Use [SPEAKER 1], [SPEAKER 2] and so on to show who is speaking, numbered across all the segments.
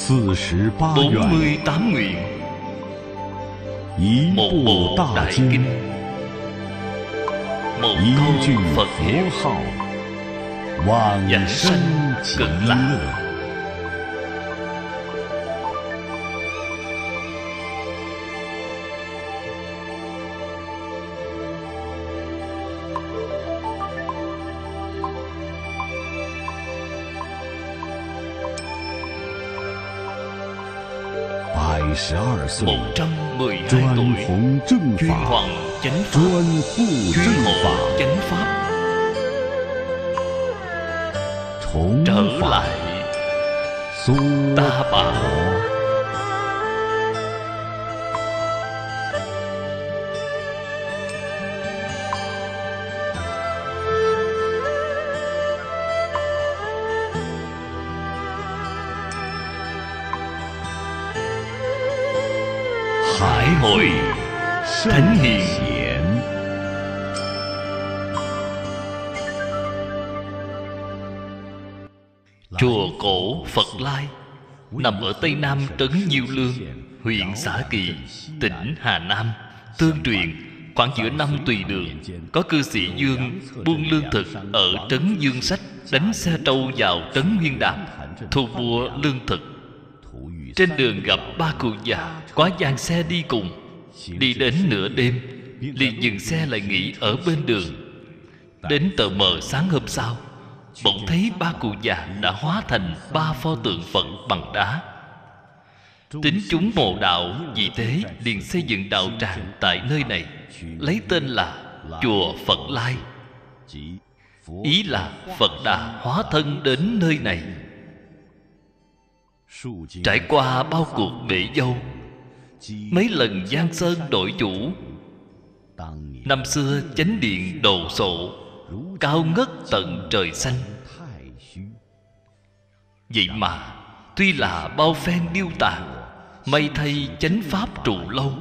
[SPEAKER 1] 48 愿
[SPEAKER 2] 48 nguyện,
[SPEAKER 1] 一
[SPEAKER 2] một
[SPEAKER 1] 部
[SPEAKER 2] bộ
[SPEAKER 1] 大
[SPEAKER 2] đại
[SPEAKER 1] 经
[SPEAKER 2] kinh, một
[SPEAKER 1] 一
[SPEAKER 2] câu
[SPEAKER 1] 句
[SPEAKER 2] Phật hiệu
[SPEAKER 1] 佛号 往
[SPEAKER 2] giảng
[SPEAKER 1] 生
[SPEAKER 2] sanh
[SPEAKER 1] 极
[SPEAKER 2] cực lạc.
[SPEAKER 1] 乐。 82岁，
[SPEAKER 2] 112
[SPEAKER 1] 专
[SPEAKER 2] tuổi,
[SPEAKER 1] 弘正
[SPEAKER 2] chuyên
[SPEAKER 1] 法，
[SPEAKER 2] hoằng chánh pháp,
[SPEAKER 1] 专护
[SPEAKER 2] chuyên
[SPEAKER 1] 正
[SPEAKER 2] hộ
[SPEAKER 1] 法，
[SPEAKER 2] chánh pháp,
[SPEAKER 1] 重
[SPEAKER 2] trở
[SPEAKER 1] 返
[SPEAKER 2] lại
[SPEAKER 1] 娑
[SPEAKER 2] Ta Bà.
[SPEAKER 1] 婆。
[SPEAKER 2] Hải hội thánh hiền.
[SPEAKER 1] 贤，
[SPEAKER 2] Chùa cổ Phật Lai nằm ở Tây Nam trấn Nhiêu Lương, huyện Xả Kỳ, tỉnh Hà Nam. Tương truyền khoảng giữa năm Tùy Đường, có cư sĩ Dương buôn lương thực ở trấn Dương Sách, đánh xe trâu vào trấn Nguyên Đàm thu mua lương thực. Trên đường gặp ba cụ già quá gian xe đi cùng. Đi đến nửa đêm liền dừng xe lại nghỉ ở bên đường. Đến tờ mờ sáng hôm sau, bỗng thấy ba cụ già đã hóa thành 3 pho tượng Phật bằng đá. Tín chúng mộ đạo vì thế liền xây dựng đạo tràng tại nơi này, lấy tên là chùa Phật Lai. Ý là Phật Đà hóa thân đến nơi này. Trải qua bao cuộc bể dâu, mấy lần giang sơn đổi chủ. Năm xưa chánh điện đồ sộ, cao ngất tận trời xanh. Vậy mà tuy là bao phen điêu tàn, may thay chánh pháp trụ lâu.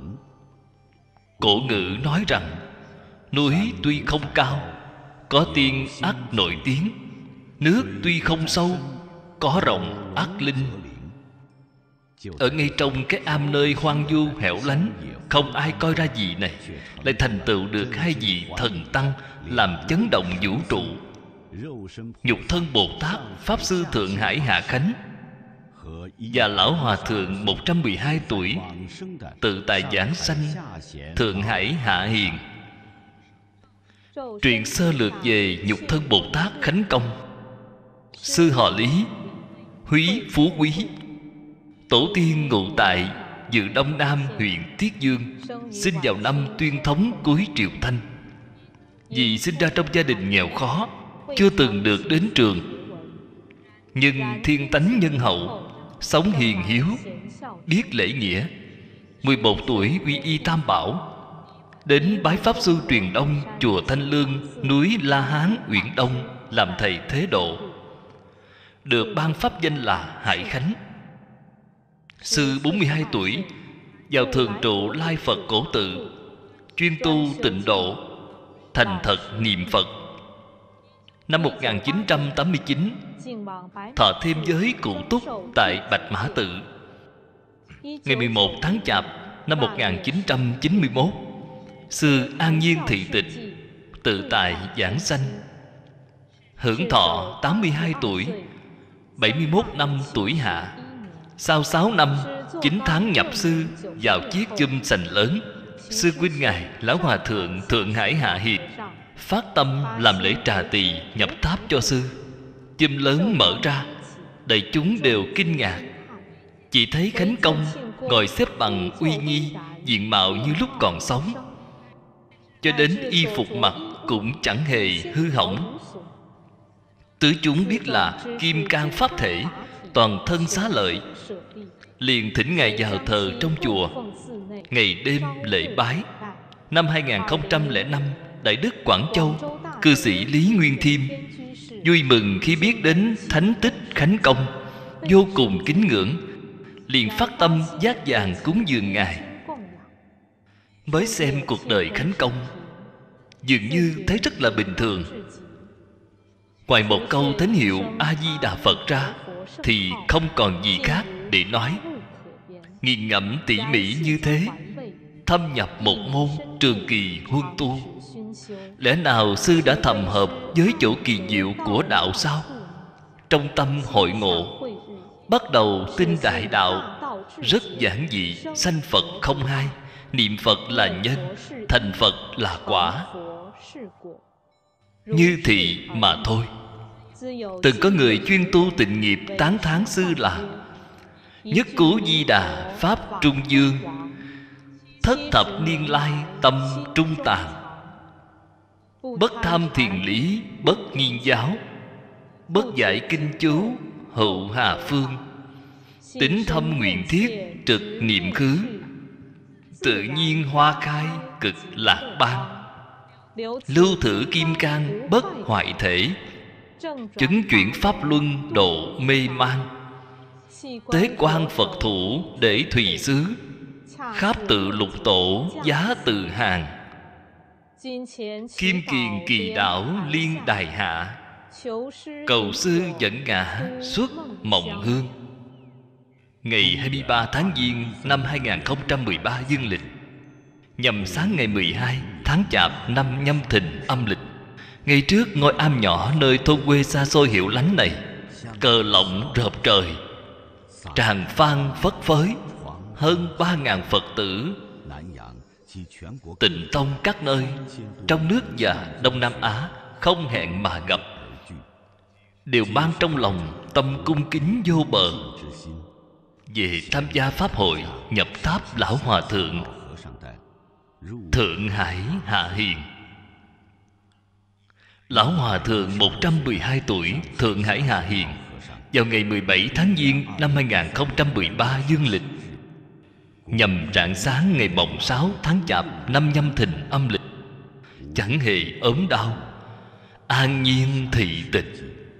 [SPEAKER 2] Cổ ngữ nói rằng núi tuy không cao, có tiên ắt nổi tiếng. Nước tuy không sâu, có rộng ắt linh. Ở ngay trong cái am nơi hoang vu hẻo lánh, không ai coi ra gì này, lại thành tựu được 2 vị thần tăng làm chấn động vũ trụ. Nhục thân Bồ Tát Pháp Sư Thượng Hải Hạ Khánh và Lão Hòa Thượng 112 tuổi tự tại giảng sanh Thượng Hải Hạ Hiền. Truyện sơ lược về nhục thân Bồ Tát Khánh Công. Sư họ Lý, Húy Phú Quý. Tổ tiên ngụ tại Dự Đông Nam huyện Tiết Dương, sinh vào năm Tuyên Thống cuối Triều Thanh. Vì sinh ra trong gia đình nghèo khó, chưa từng được đến trường, nhưng thiên tánh nhân hậu, sống hiền hiếu, biết lễ nghĩa. 11 tuổi quy y Tam Bảo, đến bái Pháp Sư Truyền Đông chùa Thanh Lương, núi La Hán, Uyển Đông làm thầy thế độ, được ban pháp danh là Hải Khánh. Sư 42 tuổi vào thường trụ Lai Phật Cổ Tự, chuyên tu tịnh độ, thành thật niệm Phật. Năm 1989 thọ thêm giới Cụ Túc tại Bạch Mã Tự. Ngày 11 tháng Chạp năm 1991, sư an nhiên thị tịch, tự tại giảng sanh, hưởng thọ 82 tuổi, 71 năm tuổi hạ. Sau 6 năm 9 tháng nhập sư vào chiếc chum sành lớn, sư huynh ngài Lão Hòa Thượng Thượng Hải Hạ Hiền phát tâm làm lễ trà tỳ nhập tháp cho sư. Chum lớn mở ra, đại chúng đều kinh ngạc. Chỉ thấy Khánh Công ngồi xếp bằng uy nghi, diện mạo như lúc còn sống, cho đến y phục mặc cũng chẳng hề hư hỏng. Tứ chúng biết là kim cang pháp thể, toàn thân xá lợi, liền thỉnh ngài vào thờ trong chùa, ngày đêm lễ bái. Năm 2005, Đại Đức Quảng Châu, cư sĩ Lý Nguyên Thiêm vui mừng khi biết đến thánh tích Khánh Công, vô cùng kính ngưỡng, liền phát tâm giác vàng cúng dường ngài. Mới xem cuộc đời Khánh Công, dường như thấy rất là bình thường. Ngoài một câu thánh hiệu A Di Đà Phật ra thì không còn gì khác. để nói. Nghiền ngẫm tỉ mỉ như thế, thâm nhập một môn trường kỳ huân tu, lẽ nào sư đã thầm hợp với chỗ kỳ diệu của đạo sao? Trong tâm hội ngộ, bắt đầu tin đại đạo, rất giản dị, sanh Phật không hai. Niệm Phật là nhân, thành Phật là quả, như thị mà thôi. Từng có người chuyên tu tịnh nghiệp tán thán sư là nhất cú Di Đà pháp trung dương, thất thập niên lai tâm trung tạng, bất tham thiền lý bất nghiên giáo, bất giải kinh chú hậu hà phương, tính thâm nguyện thiết trực niệm khứ, tự nhiên hoa khai cực lạc ban, lưu thử kim cang bất hoại thể, chứng chuyển pháp luân độ mê man, tế quan Phật thủ để thùy xứ, kháp tự lục tổ giá tự hàng, kim kiền kỳ đảo liên đài hạ, cầu sư dẫn ngã xuất mộng hương. Ngày 23 tháng Giêng năm 2013 dương lịch, nhằm sáng ngày 12 tháng Chạp năm Nhâm Thìn âm lịch, ngay trước ngôi am nhỏ nơi thôn quê xa xôi hiệu lánh này, cờ lộng rợp trời, tràng phan phất phới, hơn 3.000 Phật tử Tịnh tông các nơi trong nước và Đông Nam Á không hẹn mà gặp, đều mang trong lòng tâm cung kính vô bờ về tham gia pháp hội nhập tháp Lão Hòa Thượng Thượng Hải Hạ Hiền. Lão Hòa Thượng 112 tuổi Thượng Hải Hạ Hiền vào ngày 17 tháng Giêng năm 2013 dương lịch, nhằm rạng sáng ngày mồng 6 tháng Chạp năm Nhâm Thìn âm lịch, chẳng hề ốm đau, an nhiên thị tịch.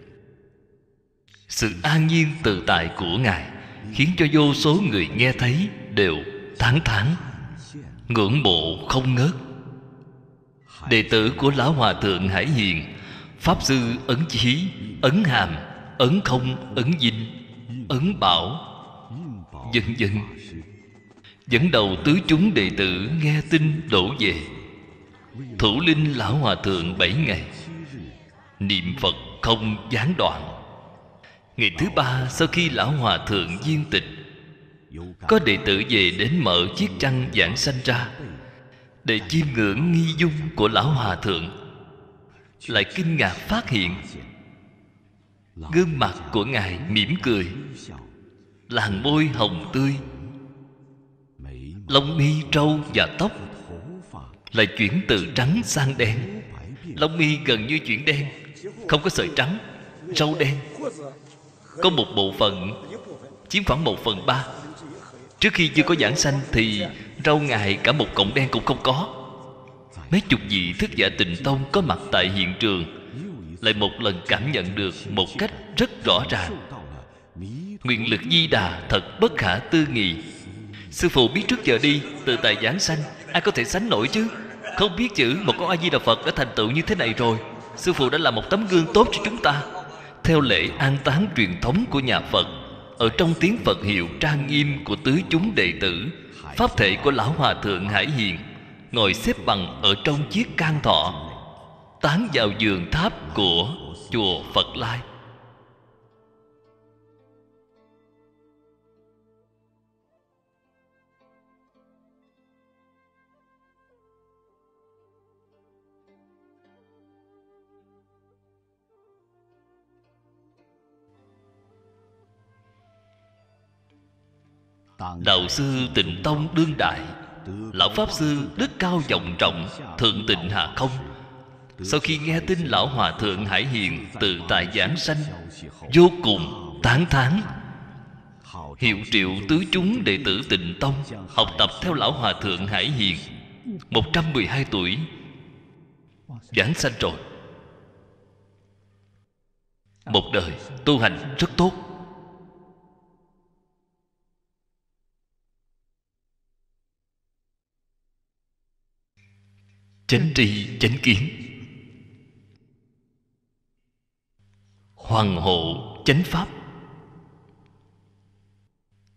[SPEAKER 2] Sự an nhiên tự tại của Ngài khiến cho vô số người nghe thấy đều tán thán, ngưỡng mộ không ngớt. Đệ tử của Lão Hòa Thượng Hải Hiền, Pháp Sư Ấn Chí, Ấn Hàm, Ấn Không, Ấn Dinh, Ấn Bảo, vân vân, dẫn đầu tứ chúng đệ tử nghe tin đổ về, thủ linh Lão Hòa Thượng 7 ngày, niệm Phật không gián đoạn. Ngày thứ ba sau khi Lão Hòa Thượng viên tịch, có đệ tử về đến mở chiếc chăn giảng sanh ra để chiêm ngưỡng nghi dung của Lão Hòa Thượng, lại kinh ngạc phát hiện gương mặt của Ngài mỉm cười, làn môi hồng tươi, lông mi râu và tóc lại chuyển từ trắng sang đen. Lông mi gần như chuyển đen, không có sợi trắng, râu đen, có một bộ phận chiếm khoảng 1/3. Trước khi chưa có giảng sanh thì râu Ngài cả một cọng đen cũng không có. Mấy chục vị thức giả Tịnh tông có mặt tại hiện trường lại một lần cảm nhận được một cách rất rõ ràng, nguyện lực Di Đà thật bất khả tư nghị. Sư phụ biết trước giờ đi tự tại giảng sanh, ai có thể sánh nổi chứ? Không biết chữ một con A Di Đà Phật đã thành tựu như thế này rồi. Sư phụ đã là một tấm gương tốt cho chúng ta. Theo lễ an táng truyền thống của nhà Phật, ở trong tiếng Phật hiệu trang nghiêm của tứ chúng đệ tử, pháp thể của Lão Hòa Thượng Hải Hiền ngồi xếp bằng ở trong chiếc can thọ, tán vào giường tháp của chùa Phật Lai. Đạo sư Tịnh tông đương đại, Lão Pháp Sư đức cao vọng trọng thượng tịnh hạ không, sau khi nghe tin Lão Hòa Thượng Hải Hiền tự tại giảng sanh, vô cùng tán thán, hiệu triệu tứ chúng đệ tử Tịnh tông học tập theo Lão Hòa Thượng Hải Hiền. 112 tuổi giảng sanh rồi, một đời tu hành rất tốt. Chánh tri chánh kiến, hoàng hộ chánh pháp,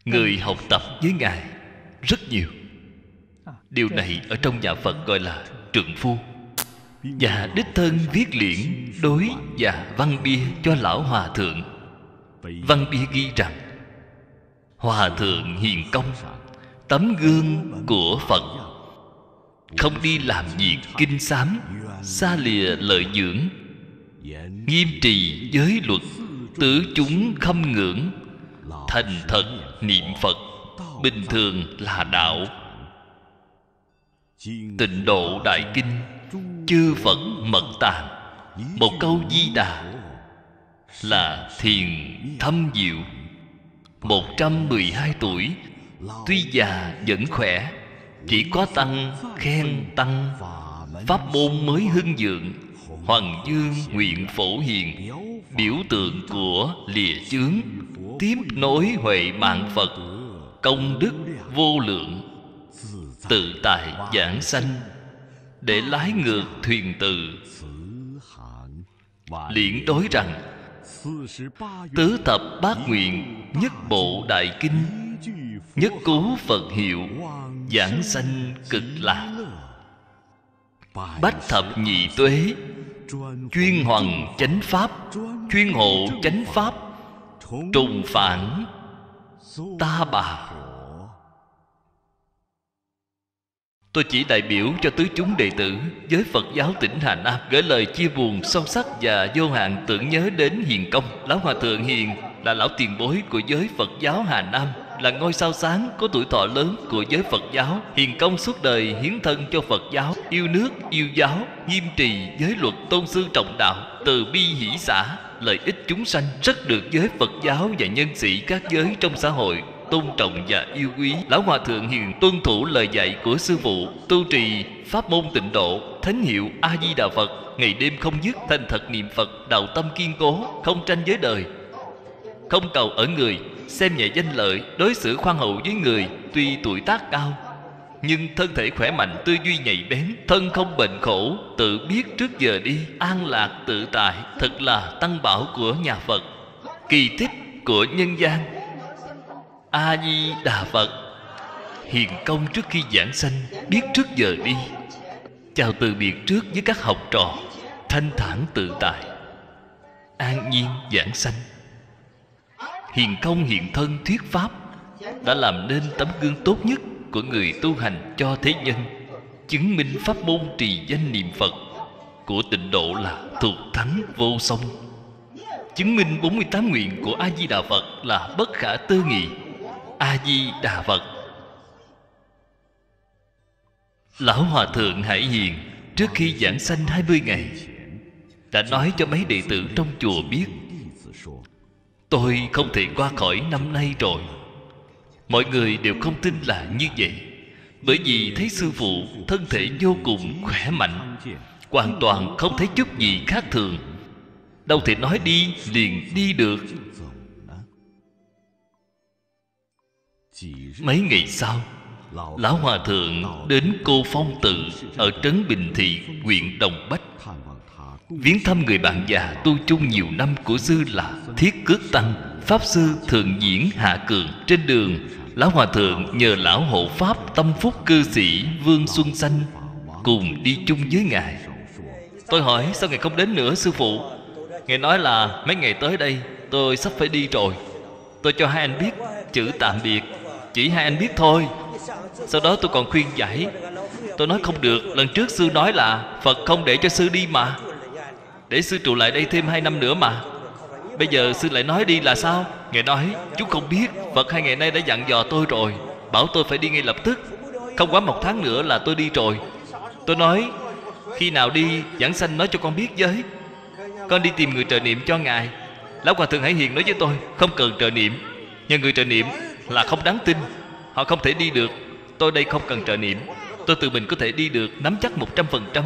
[SPEAKER 2] người học tập với Ngài rất nhiều. Điều này ở trong nhà Phật gọi là trượng phu. Và đích thân viết liễn đối và văn bia cho Lão Hòa Thượng. Văn bia ghi rằng Hòa Thượng hiền công, tấm gương của Phật, không đi làm việc kinh xám, xa lìa lợi dưỡng, nghiêm trì giới luật, tứ chúng khâm ngưỡng, thành thật niệm Phật, bình thường là đạo. Tịnh Độ Đại Kinh, chư Phật mật tạng, một câu Di Đà là thiền thâm diệu. 112 tuổi, tuy già vẫn khỏe, chỉ có tăng khen tăng, pháp môn mới hưng vượng. Hoàng dương nguyện phổ hiền, biểu tượng của lìa chướng, tiếp nối huệ mạng Phật, công đức vô lượng, tự tại giảng sanh, để lái ngược thuyền từ. Liễn đối rằng tứ thập bát nguyện, nhất bộ đại kinh, nhất cú Phật hiệu, giảng sanh cực lạc. Bách thập nhị tuế, chuyên hoằng chánh pháp, chuyên hộ chánh pháp, trùng phản ta bà. Tôi chỉ đại biểu cho tứ chúng đệ tử với Phật giáo tỉnh Hà Nam gửi lời chia buồn sâu sắc và vô hạn tưởng nhớ đến hiền công. Lão Hòa Thượng Hiền là lão tiền bối của giới Phật giáo Hà Nam, là ngôi sao sáng có tuổi thọ lớn của giới Phật giáo. Hiền công suốt đời hiến thân cho Phật giáo, yêu nước, yêu giáo, nghiêm trì giới luật, tôn sư trọng đạo, từ bi hỷ xả, lợi ích chúng sanh, rất được giới Phật giáo và nhân sĩ các giới trong xã hội tôn trọng và yêu quý. Lão Hòa Thượng Hiền tuân thủ lời dạy của sư phụ, tu trì pháp môn tịnh độ, thánh hiệu A Di Đà Phật, ngày đêm không dứt, thành thật niệm Phật, đạo tâm kiên cố, không tranh với đời, không cầu ở người, xem nhẹ danh lợi, đối xử khoan hậu với người. Tuy tuổi tác cao nhưng thân thể khỏe mạnh, tư duy nhạy bén, thân không bệnh khổ, tự biết trước giờ đi, an lạc tự tại, thật là tăng bảo của nhà Phật, kỳ tích của nhân gian. A Di Đà Phật. Hiền công trước khi giảng sanh biết trước giờ đi, chào từ biệt trước với các học trò, thanh thản tự tại, an nhiên giảng sanh. Hiền công hiện thân thuyết pháp đã làm nên tấm gương tốt nhất của người tu hành cho thế nhân, chứng minh pháp môn trì danh niệm Phật của tịnh độ là thù thắng vô song, chứng minh 48 nguyện của A Di Đà Phật là bất khả tư nghị. A Di Đà Phật. Lão Hòa Thượng Hải Hiền trước khi giảng sanh 20 ngày đã nói cho mấy đệ tử trong chùa biết: tôi không thể qua khỏi năm nay rồi. Mọi người đều không tin là như vậy, bởi vì thấy sư phụ thân thể vô cùng khỏe mạnh, hoàn toàn không thấy chút gì khác thường, đâu thể nói đi liền đi được. Mấy ngày sau, Lão Hòa Thượng đến Cô Phong Tự ở trấn Bình Thị, huyện Đồng Bách, viếng thăm người bạn già tu chung nhiều năm của sư là Thiết Cước Tăng, Pháp Sư Thường Diễn Hạ Cường. Trên đường, Lão Hòa Thượng nhờ Lão hộ Pháp tâm phúc cư sĩ Vương Xuân Xanh cùng đi chung với Ngài. Tôi hỏi sao Ngài không đến nữa sư phụ? Ngài nói là mấy ngày tới đây tôi sắp phải đi rồi. Tôi cho hai anh biết chữ tạm biệt, chỉ hai anh biết thôi. Sau đó tôi còn khuyên giải. Tôi nói không được, lần trước sư nói là Phật không để cho sư đi mà, để sư trụ lại đây thêm 2 năm nữa mà. Bây giờ sư lại nói đi là sao? Ngài nói chú không biết, Phật 2 ngày nay đã dặn dò tôi rồi, bảo tôi phải đi ngay lập tức, không quá 1 tháng nữa là tôi đi rồi. Tôi nói khi nào đi giảng sanh nói cho con biết với, con đi tìm người trợ niệm cho Ngài. Lão Hòa Thượng Hải Hiền nói với tôi không cần trợ niệm, nhờ người trợ niệm là không đáng tin, họ không thể đi được. Tôi đây không cần trợ niệm, tôi tự mình có thể đi được, nắm chắc 100%.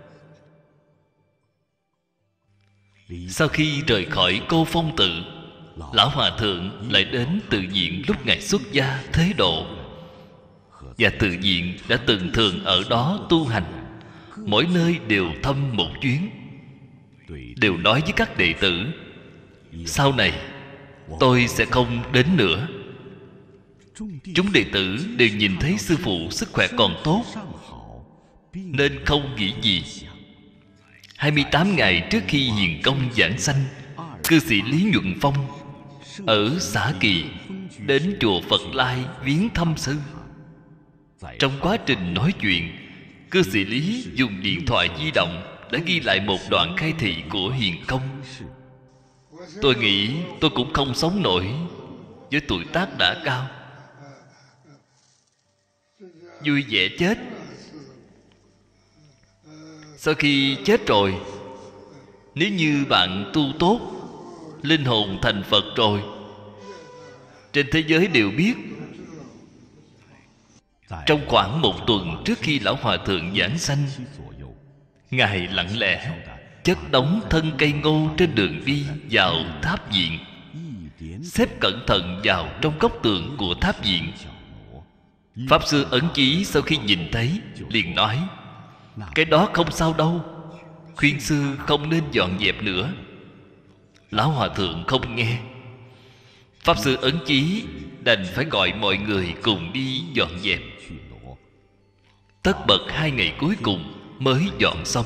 [SPEAKER 2] Sau khi rời khỏi Cô Phong Tự, Lão Hòa Thượng lại đến Tự Viện lúc Ngài xuất gia thế độ. Và Tự Viện đã từng thường ở đó tu hành, mỗi nơi đều thăm một chuyến, đều nói với các đệ tử: sau này tôi sẽ không đến nữa. Chúng đệ tử đều nhìn thấy sư phụ sức khỏe còn tốt, nên không nghĩ gì. 28 ngày trước khi hiền công giảng sanh, cư sĩ Lý Nhuận Phong ở xã Kỳ đến chùa Phật Lai viếng thăm sư. Trong quá trình nói chuyện, cư sĩ Lý dùng điện thoại di động đã ghi lại một đoạn khai thị của hiền công. Tôi nghĩ tôi cũng không sống nổi, với tuổi tác đã cao. Vui vẻ chết. Sau khi chết rồi, nếu như bạn tu tốt, linh hồn thành Phật rồi, trên thế giới đều biết. Trong khoảng 1 tuần trước khi Lão Hòa Thượng giảng sanh, Ngài lặng lẽ chất đống thân cây ngô trên đường đi vào tháp viện, xếp cẩn thận vào trong góc tường của tháp viện. Pháp Sư Ấn Chí sau khi nhìn thấy liền nói: cái đó không sao đâu, khuyên sư không nên dọn dẹp nữa. Lão Hòa Thượng không nghe. Pháp Sư Ấn Chí đành phải gọi mọi người cùng đi dọn dẹp. Tất bật 2 ngày cuối cùng mới dọn xong.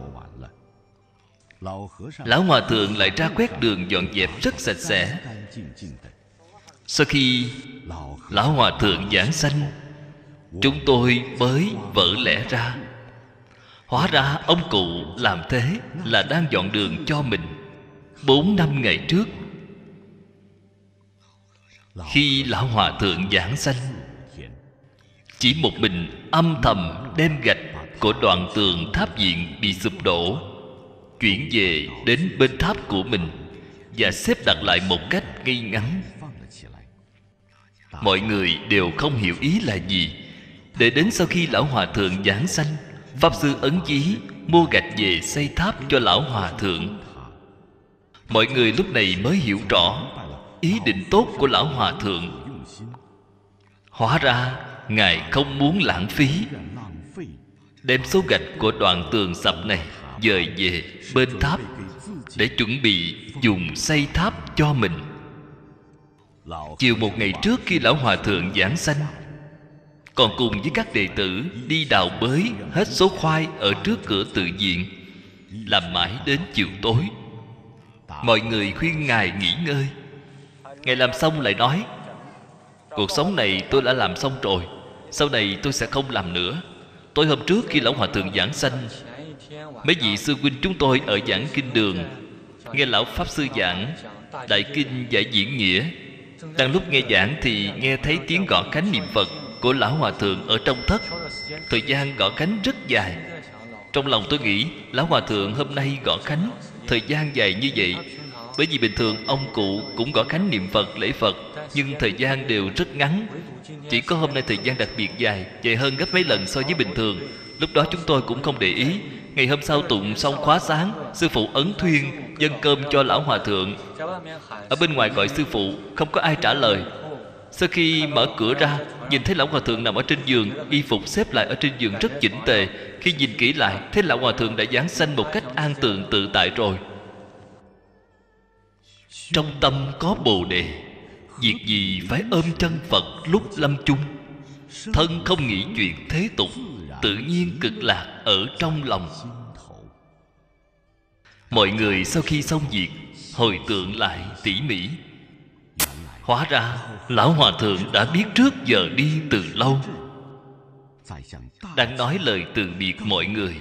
[SPEAKER 2] Lão Hòa Thượng lại ra quét đường dọn dẹp rất sạch sẽ. Sau khi Lão Hòa Thượng giảng sanh, chúng tôi mới vỡ lẽ ra. Hóa ra ông cụ làm thế là đang dọn đường cho mình. 4-5 ngày trước, khi Lão Hòa Thượng giảng sanh, chỉ một mình âm thầm đem gạch của đoạn tường tháp viện bị sụp đổ chuyển về đến bên tháp của mình và xếp đặt lại một cách ngay ngắn. Mọi người đều không hiểu ý là gì. Để đến sau khi Lão Hòa Thượng giảng sanh, Pháp Sư Ấn Chí mua gạch về xây tháp cho Lão Hòa Thượng. Mọi người lúc này mới hiểu rõ ý định tốt của Lão Hòa Thượng. Hóa ra Ngài không muốn lãng phí, đem số gạch của đoạn tường sập này dời về bên tháp để chuẩn bị dùng xây tháp cho mình. Chiều một ngày trước khi Lão Hòa Thượng giảng sanh, còn cùng với các đệ tử đi đào bới hết số khoai ở trước cửa tự viện, làm mãi đến chiều tối. Mọi người khuyên Ngài nghỉ ngơi. Ngài làm xong lại nói: cuộc sống này tôi đã làm xong rồi, sau này tôi sẽ không làm nữa. Tối hôm trước khi Lão Hòa Thượng giảng sanh, mấy vị sư huynh chúng tôi ở giảng kinh đường nghe Lão Pháp Sư giảng Đại Kinh Giải Diễn Nghĩa. Đang lúc nghe giảng thì nghe thấy tiếng gõ cánh niệm Phật của Lão Hòa Thượng ở trong thất. Thời gian gõ cánh rất dài. Trong lòng tôi nghĩ Lão Hòa Thượng hôm nay gõ cánh thời gian dài như vậy, bởi vì bình thường ông cụ cũng gõ cánh niệm Phật lễ Phật, nhưng thời gian đều rất ngắn. Chỉ có hôm nay thời gian đặc biệt dài, dài hơn gấp mấy lần so với bình thường. Lúc đó chúng tôi cũng không để ý. Ngày hôm sau tụng xong khóa sáng, sư phụ ấn thuyên dâng cơm cho Lão Hòa Thượng. Ở bên ngoài gọi sư phụ, không có ai trả lời. Sau khi mở cửa ra, nhìn thấy Lão Hòa Thượng nằm ở trên giường, y phục xếp lại ở trên giường rất chỉnh tề. Khi nhìn kỹ lại, thấy Lão Hòa Thượng đã giáng sanh một cách an tường tự tại rồi. Trong tâm có Bồ Đề, việc gì phải ôm chân Phật lúc lâm chung. Thân không nghĩ chuyện thế tục, tự nhiên cực lạc ở trong lòng. Mọi người sau khi xong việc hồi tưởng lại tỉ mỉ. Hóa ra Lão Hòa Thượng đã biết trước giờ đi từ lâu, đang nói lời từ biệt mọi người.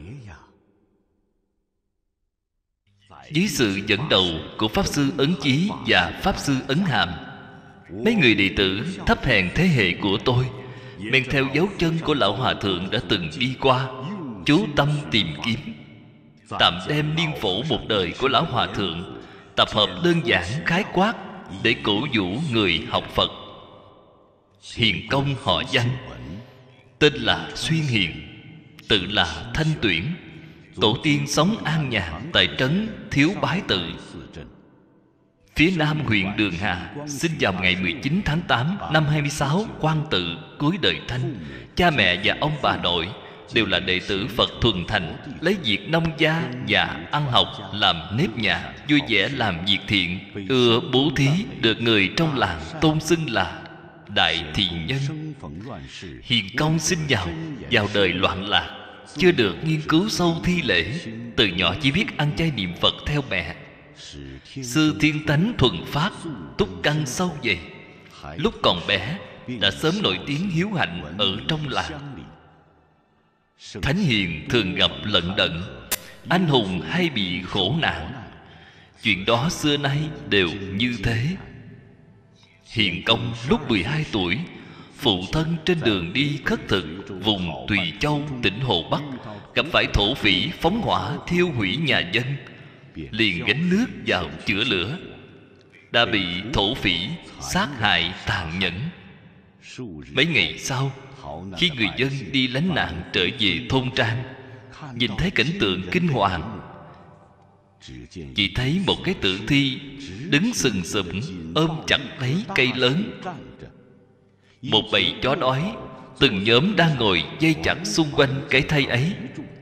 [SPEAKER 2] Dưới sự dẫn đầu của Pháp Sư Ấn Chí và Pháp Sư Ấn Hàm, mấy người đệ tử thấp hèn thế hệ của tôi men theo dấu chân của Lão Hòa Thượng đã từng đi qua, chú tâm tìm kiếm, tạm đem niên phổ một đời của Lão Hòa Thượng tập hợp đơn giản khái quát để cổ vũ người học Phật. Hiền công họ Văn, tên là Xuyên Hiền, tự là Thanh Tuyển. Tổ tiên sống an nhàn tại trấn Thiếu Bái Tự, phía nam huyện Đường Hà. Sinh vào ngày 19 tháng 8 năm 26 Quan Tự cuối đời Thanh. Cha mẹ và ông bà nội đều là đệ tử Phật thuần thành, lấy việc nông gia và ăn học làm nếp nhà, vui vẻ làm việc thiện, ưa bố thí, được người trong làng tôn xưng là đại thiện nhân. Hiền công sinh vào đời loạn lạc, chưa được nghiên cứu sâu thi lễ, từ nhỏ chỉ biết ăn chay niệm Phật theo mẹ. Sư thiên tánh thuần phát, túc căn sâu dày. Lúc còn bé đã sớm nổi tiếng hiếu hạnh ở trong làng. Thánh hiền thường gặp lận đận, anh hùng hay bị khổ nạn. Chuyện đó xưa nay đều như thế. Hiền công lúc 12 tuổi, phụ thân trên đường đi khất thực vùng Tùy Châu, tỉnh Hồ Bắc, gặp phải thổ phỉ phóng hỏa thiêu hủy nhà dân, liền gánh nước vào chữa lửa, đã bị thổ phỉ sát hại tàn nhẫn. Mấy ngày sau, khi người dân đi lánh nạn trở về thôn trang, nhìn thấy cảnh tượng kinh hoàng. Chỉ thấy một cái tử thi đứng sừng sững ôm chặt lấy cây lớn. Một bầy chó đói từng nhóm đang ngồi vây chặt xung quanh cái thây ấy.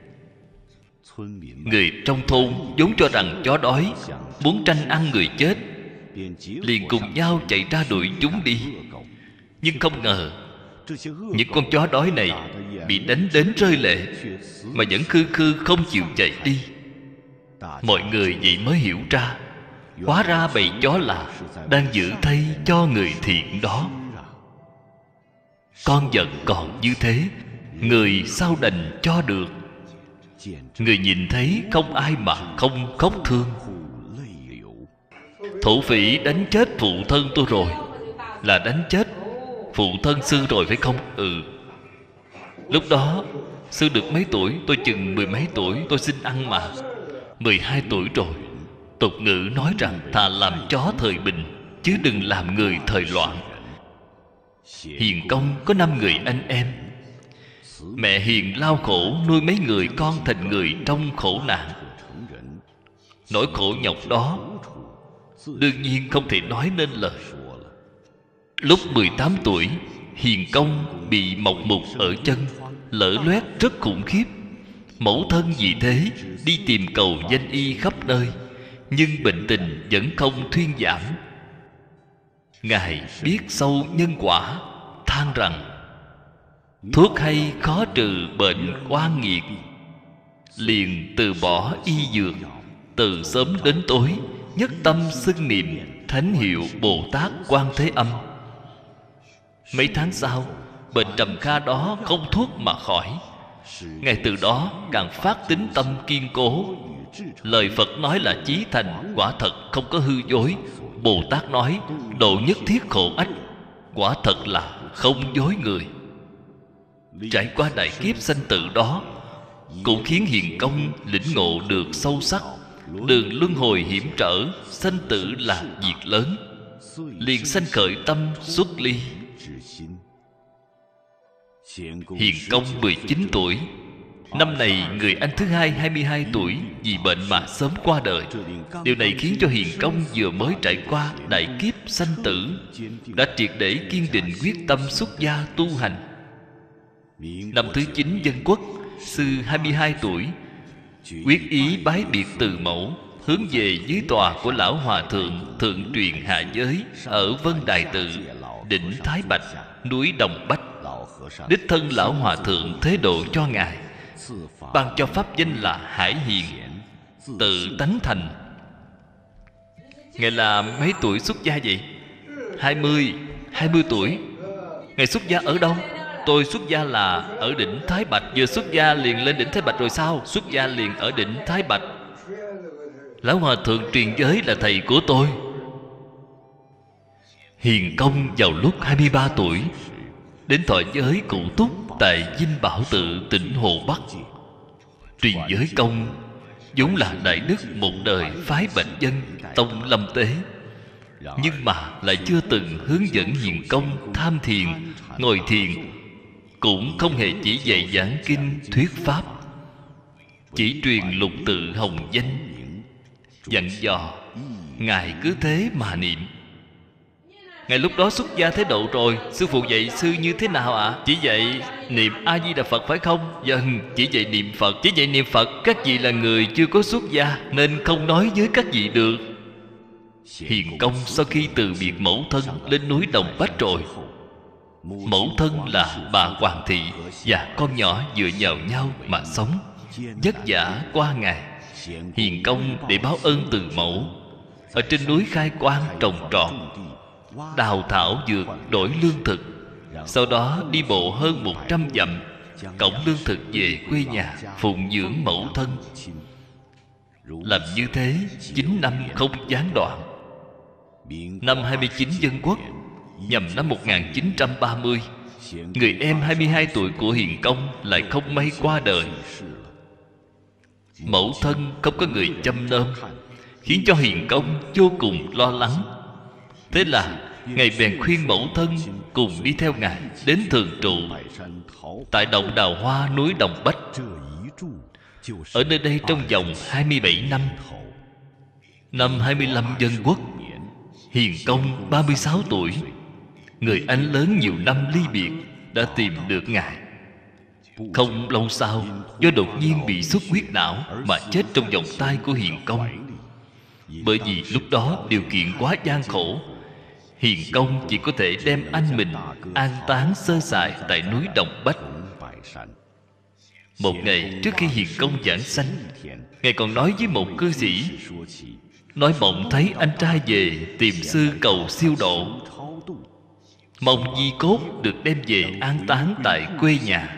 [SPEAKER 2] Người trong thôn vốn cho rằng chó đói muốn tranh ăn người chết, liền cùng nhau chạy ra đuổi chúng đi. Nhưng không ngờ những con chó đói này bị đánh đến rơi lệ, mà vẫn khư khư không chịu chạy đi. Mọi người vậy mới hiểu ra, hóa ra bầy chó là đang giữ thây cho người thiện đó. Con vật còn như thế, người sao đành cho được. Người nhìn thấy không ai mà không khóc thương. Thổ phỉ đánh chết phụ thân tôi rồi, là đánh chết phụ thân sư rồi phải không? Ừ. Lúc đó sư được mấy tuổi? Tôi chừng 10 mấy tuổi. Tôi xin ăn mà. 12 tuổi rồi. Tục ngữ nói rằng thà làm chó thời bình, chứ đừng làm người thời loạn. Hiền công có 5 người anh em. Mẹ hiền lao khổ nuôi mấy người con thành người trong khổ nạn. Nỗi khổ nhọc đó đương nhiên không thể nói nên lời. Lúc 18 tuổi, hiền công bị mọc mụt ở chân, lở loét rất khủng khiếp. Mẫu thân vì thế đi tìm cầu danh y khắp nơi, nhưng bệnh tình vẫn không thuyên giảm. Ngài biết sâu nhân quả, than rằng thuốc hay khó trừ bệnh oan nghiệt, liền từ bỏ y dược. Từ sớm đến tối nhất tâm xưng niệm thánh hiệu Bồ Tát Quan Thế Âm. Mấy tháng sau, bệnh trầm kha đó không thuốc mà khỏi. Ngài từ đó càng phát tín tâm kiên cố. Lời Phật nói là chí thành, quả thật không có hư dối. Bồ Tát nói độ nhất thiết khổ ách, quả thật là không dối người. Trải qua đại kiếp sanh tử đó, cũng khiến hiền công lĩnh ngộ được sâu sắc đường luân hồi hiểm trở, sanh tử là việc lớn, liền sanh khởi tâm xuất ly. Hiền công 19 tuổi. Năm này người anh thứ hai 22 tuổi vì bệnh mà sớm qua đời. Điều này khiến cho hiền công vừa mới trải qua đại kiếp sanh tử, đã triệt để kiên định quyết tâm xuất gia tu hành. Năm thứ 9 Dân Quốc, sư 22 tuổi quyết ý bái biệt từ mẫu, hướng về dưới tòa của lão hòa thượng thượng truyền hạ giới ở Vân Đài Tự, đỉnh Thái Bạch, núi Đồng Bách. Đích thân lão hòa thượng thế độ cho ngài, ban cho pháp danh là Hải Hiền, tự tánh thành. Ngài là mấy tuổi xuất gia vậy? 20 tuổi. Ngài xuất gia ở đâu? Tôi xuất gia là ở đỉnh Thái Bạch. Vừa xuất gia liền lên đỉnh Thái Bạch rồi sao? Xuất gia liền ở đỉnh Thái Bạch. Lão hòa thượng truyền giới là thầy của tôi. Hiền công vào lúc 23 tuổi đến thọ giới cụ túc tại Dinh Bảo Tự, tỉnh Hồ Bắc. Truyền giới công vốn là đại đức một đời phái Bạch Dân tông Lâm Tế, nhưng mà lại chưa từng hướng dẫn hiền công tham thiền, ngồi thiền, cũng không hề chỉ dạy giảng kinh thuyết pháp, chỉ truyền lục tự hồng danh, dặn dò ngài cứ thế mà niệm. Ngài lúc đó xuất gia thế độ rồi. Sư phụ dạy sư như thế nào ạ? Chỉ dạy niệm A Di Đà Phật phải không? Vâng, chỉ dạy niệm Phật. Chỉ dạy niệm Phật. Các vị là người chưa có xuất gia nên không nói với các vị được. Hiền công sau khi từ biệt mẫu thân lên núi Đồng Bách rồi, Mẫu thân là bà Hoàng thị và con nhỏ dựa vào nhau mà sống, vất vả qua ngày, hiền công để báo ơn từ mẫu. Ở trên núi khai quang trồng trọt, đào thảo dược đổi lương thực, sau đó đi bộ hơn 100 dặm cõng lương thực về quê nhà phụng dưỡng mẫu thân. Làm như thế 9 năm không gián đoạn. Năm 29 Dân Quốc, nhằm năm 1930, người em 22 tuổi của Hiền Công lại không may qua đời. Mẫu thân không có người chăm nom, khiến cho Hiền Công vô cùng lo lắng. Thế là Ngài bèn khuyên mẫu thân cùng đi theo Ngài đến thường trụ tại động Đào Hoa núi Đồng Bách. Ở nơi đây trong vòng 27 năm. Năm 25 Dân Quốc, Hiền Công 36 tuổi, người anh lớn nhiều năm ly biệt, đã tìm được Ngài. Không lâu sau, do đột nhiên bị xuất huyết não mà chết trong vòng tay của Hiền Công. Bởi vì lúc đó điều kiện quá gian khổ, Hiền Công chỉ có thể đem anh mình an táng sơ sài tại núi Đồng Bách. Một ngày trước khi Hiền Công giảng sanh, Ngài còn nói với một cư sĩ, nói mộng thấy anh trai về tìm sư cầu siêu độ, mong di cốt được đem về an táng tại quê nhà.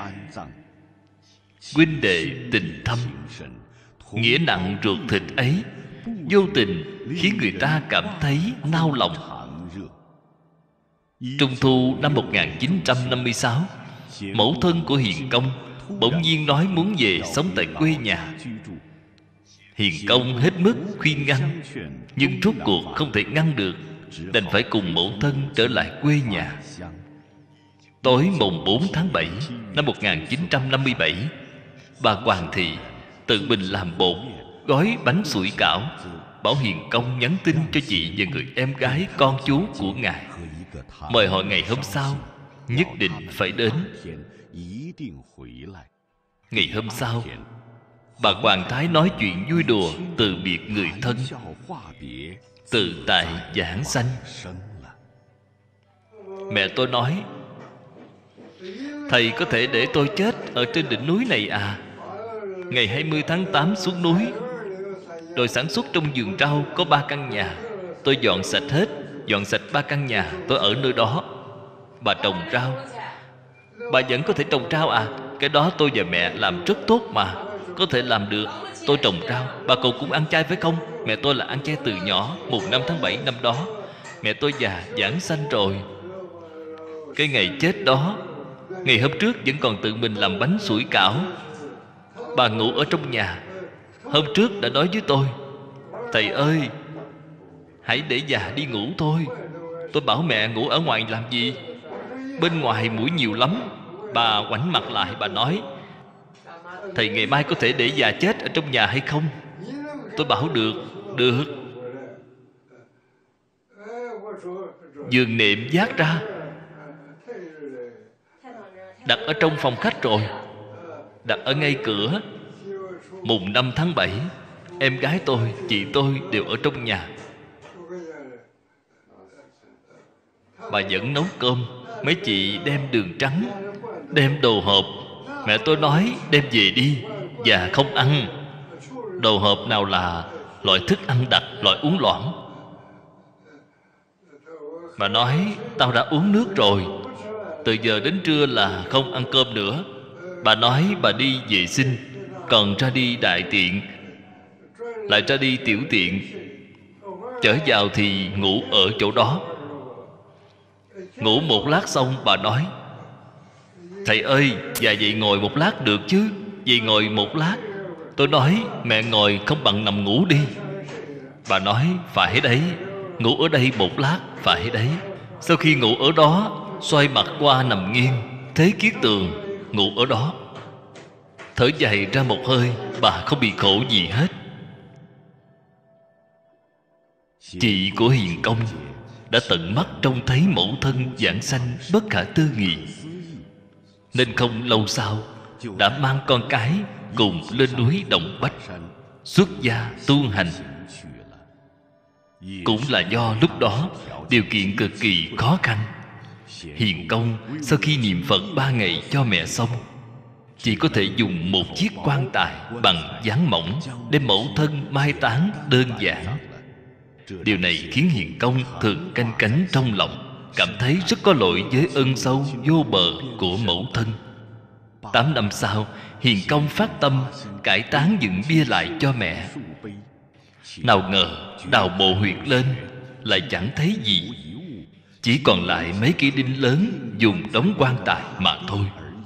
[SPEAKER 2] Huynh đệ tình thâm, nghĩa nặng ruột thịt ấy, vô tình khiến người ta cảm thấy nao lòng. Trung thu năm 1956, mẫu thân của Hiền Công bỗng nhiên nói muốn về sống tại quê nhà. Hiền Công hết mức khuyên ngăn, nhưng rốt cuộc không thể ngăn được, đành phải cùng mẫu thân trở lại quê nhà. Tối mùng 4 tháng 7 năm 1957, bà Hoàng thị tự mình làm bột, gói bánh sủi cảo, bảo Hiền Công nhắn tin cho chị và người em gái con chú của Ngài, mời họ ngày hôm sau nhất định phải đến. Ngày hôm sau, bà Hoàng thái nói chuyện vui đùa từ biệt người thân, từ tại giảng sanh. Mẹ tôi nói, thầy có thể để tôi chết ở trên đỉnh núi này à? Ngày 20 tháng 8 xuống núi, đội sản xuất trong vườn rau có 3 căn nhà, tôi dọn sạch hết. Dọn sạch 3 căn nhà, tôi ở nơi đó. Bà trồng rau. Bà vẫn có thể trồng rau à? Cái đó tôi và mẹ làm rất tốt mà. Có thể làm được. Tôi trồng rau. Bà cậu cũng ăn chay phải không? Mẹ tôi là ăn chay từ nhỏ. Mùng 5 tháng 7 năm đó, mẹ tôi già giảng sanh rồi. Cái ngày chết đó, ngày hôm trước vẫn còn tự mình làm bánh sủi cảo. Bà ngủ ở trong nhà. Hôm trước đã nói với tôi, thầy ơi, hãy để già đi ngủ thôi. Tôi bảo mẹ ngủ ở ngoài làm gì? Bên ngoài muỗi nhiều lắm. Bà ngoảnh mặt lại, bà nói, thầy ngày mai có thể để già chết ở trong nhà hay không? Tôi bảo được. Được. Giường nệm vác ra, đặt ở trong phòng khách rồi, đặt ở ngay cửa. Mùng 5 tháng 7, em gái tôi, chị tôi đều ở trong nhà. Bà vẫn nấu cơm. Mấy chị đem đường trắng, đem đồ hộp. Mẹ tôi nói đem về đi, và không ăn. Đồ hộp nào là loại thức ăn đặc, loại uống loãng. Bà nói, tao đã uống nước rồi, từ giờ đến trưa là không ăn cơm nữa. Bà nói bà đi vệ sinh, còn ra đi đại tiện, lại ra đi tiểu tiện. Trở vào thì ngủ ở chỗ đó. Ngủ một lát xong, bà nói, thầy ơi, dạ vậy ngồi một lát được chứ? Vậy ngồi một lát. Tôi nói, mẹ ngồi không bằng nằm ngủ đi. Bà nói, phải đấy, ngủ ở đây một lát, phải đấy. Sau khi ngủ ở đó, xoay mặt qua nằm nghiêng, thế kiết tường, ngủ ở đó. Thở dài ra một hơi, bà không bị khổ gì hết. Chị của Hiền Công đã tận mắt trông thấy mẫu thân giảng sanh bất khả tư nghị, nên không lâu sau đã mang con cái cùng lên núi Đồng Bách xuất gia tu hành. Cũng là do lúc đó điều kiện cực kỳ khó khăn, Hiền công sau khi niệm Phật 3 ngày cho mẹ xong, chỉ có thể dùng một chiếc quan tài bằng dán mỏng đem mẫu thân mai táng đơn giản. Điều này khiến Hiền công thường canh cánh trong lòng, cảm thấy rất có lỗi với ân sâu vô bờ của mẫu thân. 8 năm sau, Hiền công phát tâm cải táng dựng bia lại cho mẹ. Nào ngờ đào mộ huyệt lên lại chẳng thấy gì, chỉ còn lại mấy cây đinh lớn dùng đóng quan tài mà thôi.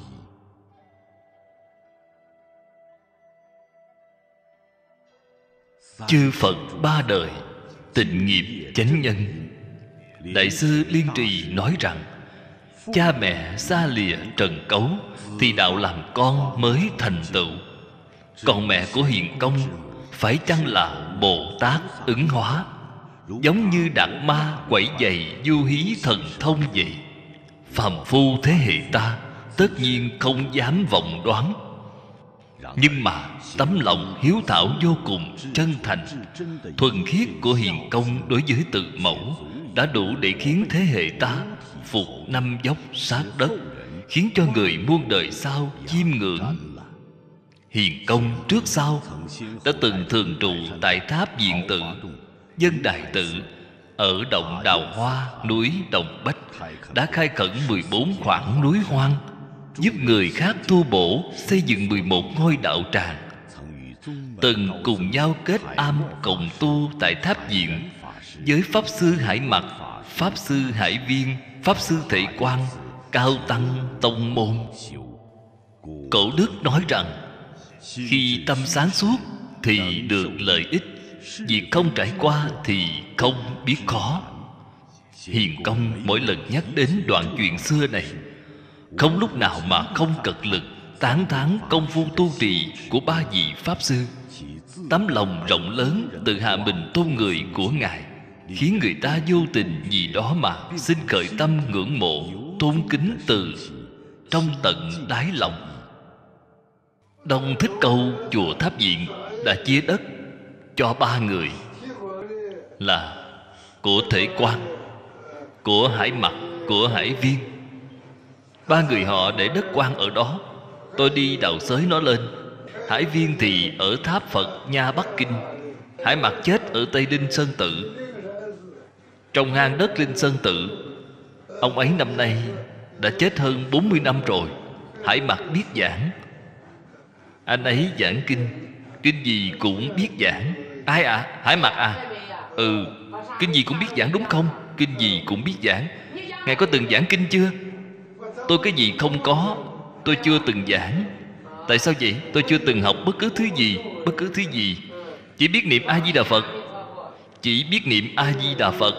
[SPEAKER 2] Chư Phật 3 đời tịnh nghiệp chánh nhân. Đại sư Liên Trì nói rằng, cha mẹ xa lìa trần cấu thì đạo làm con mới thành tựu. Còn mẹ của Hiền công phải chăng là Bồ Tát ứng hóa, giống như Đạt Ma quẩy giày du hí thần thông vậy. Phàm phu thế hệ ta tất nhiên không dám vọng đoán, nhưng mà tấm lòng hiếu thảo vô cùng chân thành, thuần khiết của Hiền công đối với tự mẫu đã đủ để khiến thế hệ ta phục 5 dốc sát đất, khiến cho người muôn đời sau chiêm ngưỡng. Hiền công trước sau đã từng thường trụ tại tháp Diện Tự, Dân Đài Tự, ở động Đào Hoa, núi Đồng Bách, đã khai khẩn 14 khoảng núi hoang, giúp người khác tu bổ xây dựng 11 ngôi đạo tràng, từng cùng nhau kết am cộng tu tại tháp Diện với Pháp Sư Hải Mặc, Pháp Sư Hải Viên, Pháp Sư Thể Quang, cao tăng tông môn. Cổ đức nói rằng, khi tâm sáng suốt thì được lợi ích, việc không trải qua thì không biết khó. Hiền công mỗi lần nhắc đến đoạn chuyện xưa này, không lúc nào mà không cật lực tán thán công phu tu trì của 3 vị Pháp Sư. Tấm lòng rộng lớn tự hạ mình tôn người của Ngài, khiến người ta vô tình vì đó mà sinh khởi tâm ngưỡng mộ, tôn kính từ trong tận đáy lòng. Đông Thích Câu chùa Tháp Diện đã chia đất cho 3 người, là của Thể Quang, của Hải Mặc, của Hải Viên. 3 người họ để đất quan ở đó. Tôi đi đào xới nó lên. Hải Viên thì ở tháp Phật Nha Bắc Kinh, Hải Mặc chết ở Tây Linh Sơn Tự, trong hang đất Linh Sơn Tự. Ông ấy năm nay đã chết hơn 40 năm rồi. Hải Mặc biết giảng. Anh ấy giảng kinh, kinh gì cũng biết giảng. Ai ạ? Hải Mặc à? Ừ, kinh gì cũng biết giảng đúng không? Kinh gì cũng biết giảng. Ngài có từng giảng kinh chưa? Tôi cái gì không có, tôi chưa từng giảng. Tại sao vậy? Tôi chưa từng học bất cứ thứ gì. Bất cứ thứ gì. Chỉ biết niệm A-di-đà Phật. Chỉ biết niệm A-di-đà Phật.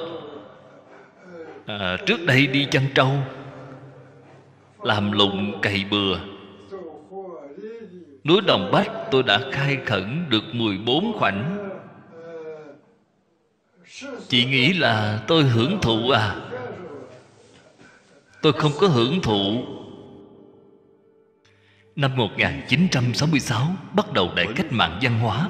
[SPEAKER 2] Trước đây đi chăn trâu, làm lụng cày bừa, núi Đồng Bách tôi đã khai khẩn được 14 khoảnh. Chị nghĩ là tôi hưởng thụ à? Tôi không có hưởng thụ. Năm 1966 bắt đầu đại cách mạng văn hóa.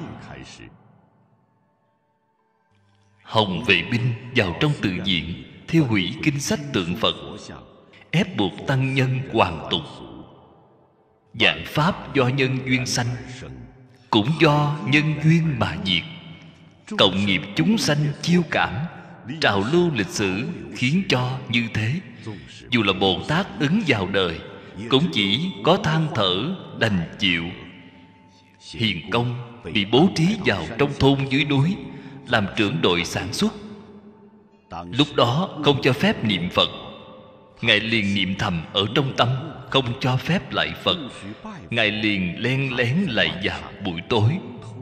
[SPEAKER 2] Hồng vệ binh vào trong tự viện, thiêu hủy kinh sách tượng Phật, ép buộc tăng nhân hoàn tục. Vạn pháp do nhân duyên sanh, cũng do nhân duyên mà diệt. Cộng nghiệp chúng sanh chiêu cảm, trào lưu lịch sử khiến cho như thế. Dù là Bồ Tát ứng vào đời, cũng chỉ có than thở đành chịu. Hiền công bị bố trí vào trong thôn dưới núi, làm trưởng đội sản xuất. Lúc đó không cho phép niệm Phật. Ngài liền niệm thầm ở trong tâm, không cho phép lạy Phật. Ngài liền len lén lạy vào buổi tối.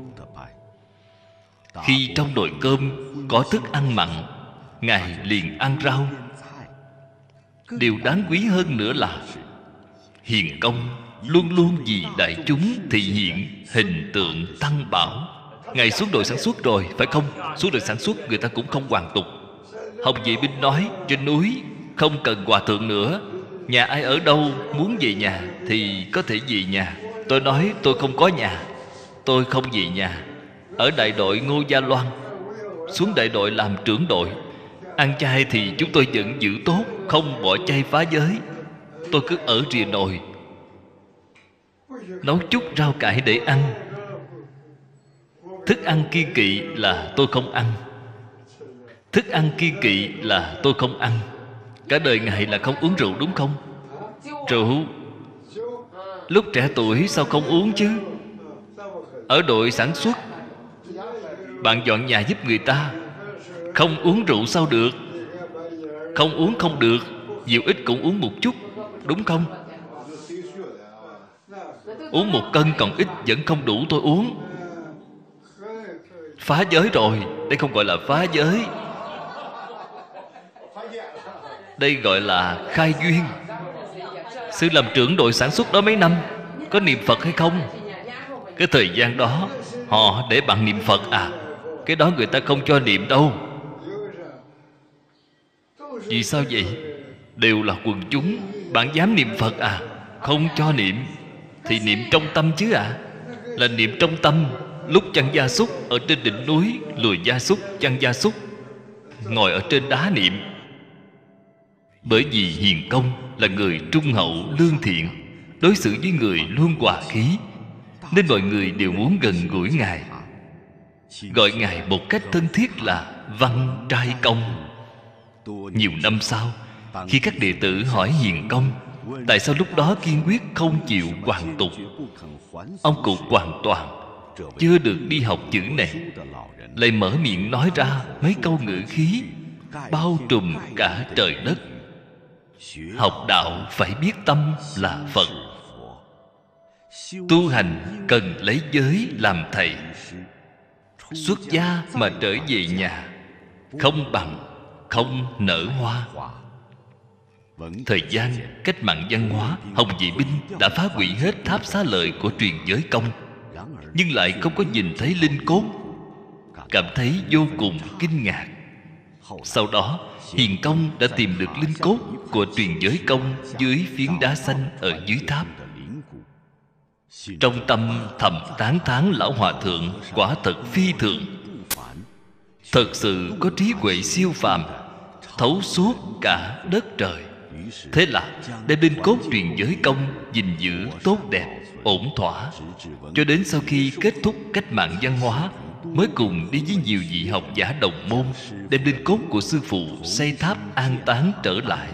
[SPEAKER 2] Khi trong nồi cơm có thức ăn mặn, Ngài liền ăn rau. Điều đáng quý hơn nữa là hiền công luôn luôn vì đại chúng thị hiện hình tượng tăng bảo. Ngài xuống đội sản xuất rồi, phải không? Xuống đội sản xuất người ta cũng không hoàn tục. Hồng vệ binh nói trên núi không cần hòa thượng nữa, nhà ai ở đâu muốn về nhà thì có thể về nhà. Tôi nói tôi không có nhà, tôi không về nhà. Ở đại đội Ngô Gia Loan, xuống đại đội làm trưởng đội. Ăn chay thì chúng tôi vẫn giữ tốt, không bỏ chay phá giới. Tôi cứ ở rìa nồi, nấu chút rau cải để ăn. Thức ăn kiêng kỵ là tôi không ăn. Thức ăn kiêng kỵ là tôi không ăn. Cả đời Ngài là không uống rượu đúng không? Rượu lúc trẻ tuổi sao không uống chứ? Ở đội sản xuất, bạn dọn nhà giúp người ta, không uống rượu sao được? Không uống không được, nhiều ít cũng uống một chút, đúng không? Uống 1 cân còn ít vẫn không đủ tôi uống. Phá giới rồi. Đây không gọi là phá giới, đây gọi là khai duyên. Sư làm trưởng đội sản xuất đó mấy năm, có niệm Phật hay không? Cái thời gian đó họ để bạn niệm Phật à? Cái đó người ta không cho niệm đâu. Vì sao vậy? Đều là quần chúng, bạn dám niệm Phật à? Không cho niệm. Thì niệm trong tâm chứ ạ. Là niệm trong tâm. Lúc chăn gia súc ở trên đỉnh núi, lùi gia súc, chăn gia súc, ngồi ở trên đá niệm. Bởi vì Hiền Công là người trung hậu lương thiện, đối xử với người luôn hòa khí, nên mọi người đều muốn gần gũi Ngài, gọi Ngài một cách thân thiết là Văn Trai Công. Nhiều năm sau, khi các đệ tử hỏi Hiền Công tại sao lúc đó kiên quyết không chịu hoàn tục, ông cụ hoàn toàn chưa được đi học chữ này, lại mở miệng nói ra mấy câu ngữ khí bao trùm cả trời đất. Học đạo phải biết tâm là Phật, tu hành cần lấy giới làm thầy. Xuất gia mà trở về nhà, không bằng không nở hoa. Thời gian cách mạng văn hóa, Hồng Vệ Binh đã phá hủy hết tháp xá lợi của truyền giới công, nhưng lại không có nhìn thấy linh cốt, cảm thấy vô cùng kinh ngạc. Sau đó Hiền Công đã tìm được linh cốt của truyền giới công dưới phiến đá xanh ở dưới tháp. Trong tâm thầm tán thán lão hòa thượng quả thật phi thường, thật sự có trí huệ siêu phàm, thấu suốt cả đất trời. Thế là đem linh cốt truyền giới công gìn giữ tốt đẹp, ổn thỏa, cho đến sau khi kết thúc cách mạng văn hóa, mới cùng đi với nhiều vị học giả đồng môn đem linh cốt của sư phụ xây tháp an táng trở lại.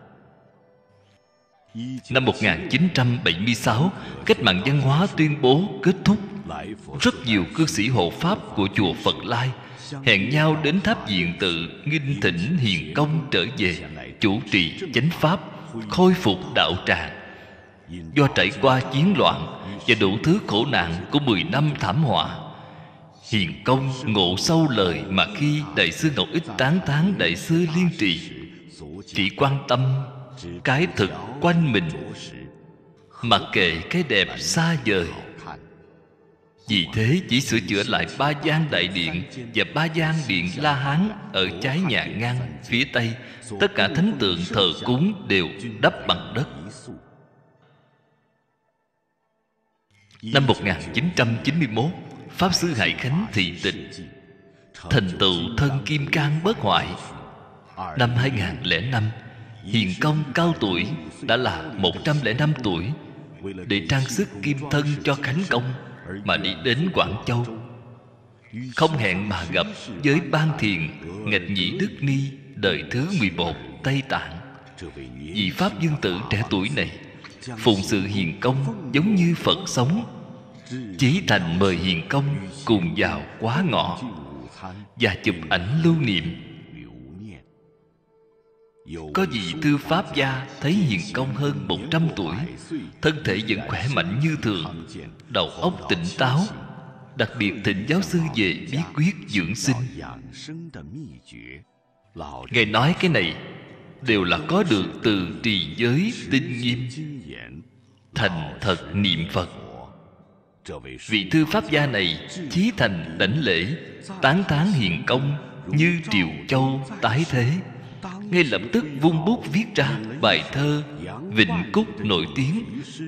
[SPEAKER 2] Năm 1976, cách mạng văn hóa tuyên bố kết thúc. Rất nhiều cư sĩ hộ pháp của chùa Phật Lai hẹn nhau đến tháp viện tự nghinh thỉnh Hiền Công trở về chủ trì chánh pháp, khôi phục đạo tràng. Do trải qua chiến loạn và đủ thứ khổ nạn của 10 năm thảm họa, Hiền Công ngộ sâu lời mà khi Đại sư Ngọc Ích tán thán Đại sư Liên Trì chỉ quan tâm cái thực quanh mình, mặc kệ cái đẹp xa vời. Vì thế chỉ sửa chữa lại Ba Gian Đại Điện và Ba Gian Điện La Hán ở trái nhà ngang phía Tây. Tất cả thánh tượng thờ cúng đều đắp bằng đất. Năm 1991, Pháp Sư Hải Khánh thị tịch, thành tựu thân kim cang bất hoại. Năm 2005, Hiền Công cao tuổi, đã là 105 tuổi, để trang sức kim thân cho Khánh Công mà đi đến Quảng Châu. Không hẹn mà gặp với Ban Thiền Nghịch Nhĩ Đức Ni đời thứ 11 Tây Tạng. Vị Pháp Dương Tử trẻ tuổi này phụng sự Hiền Công giống như Phật sống. Chí thành mời Hiền Công cùng vào quá ngọ và chụp ảnh lưu niệm. Có vị thư pháp gia thấy Hiền Công hơn 100 tuổi, thân thể vẫn khỏe mạnh như thường, đầu óc tỉnh táo, đặc biệt thỉnh giáo sư về bí quyết dưỡng sinh. Ngài nói cái này đều là có được từ trì giới tinh nghiêm, thành thật niệm Phật. Vị thư pháp gia này chí thành đảnh lễ, tán thán Hiền Công như triều châu tái thế, ngay lập tức vung bút viết ra bài thơ Vịnh Cúc nổi tiếng,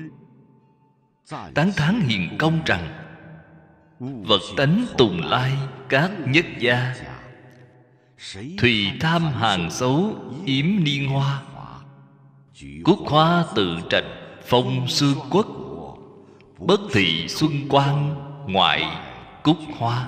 [SPEAKER 2] tán thán Hiền Công rằng: vật tánh tùng lai các nhất gia, Thùy tham hàng xấu yếm niên hoa. Cúc hoa tự trạch phong xương quất. Bất thị xuân quang ngoại cúc hoa.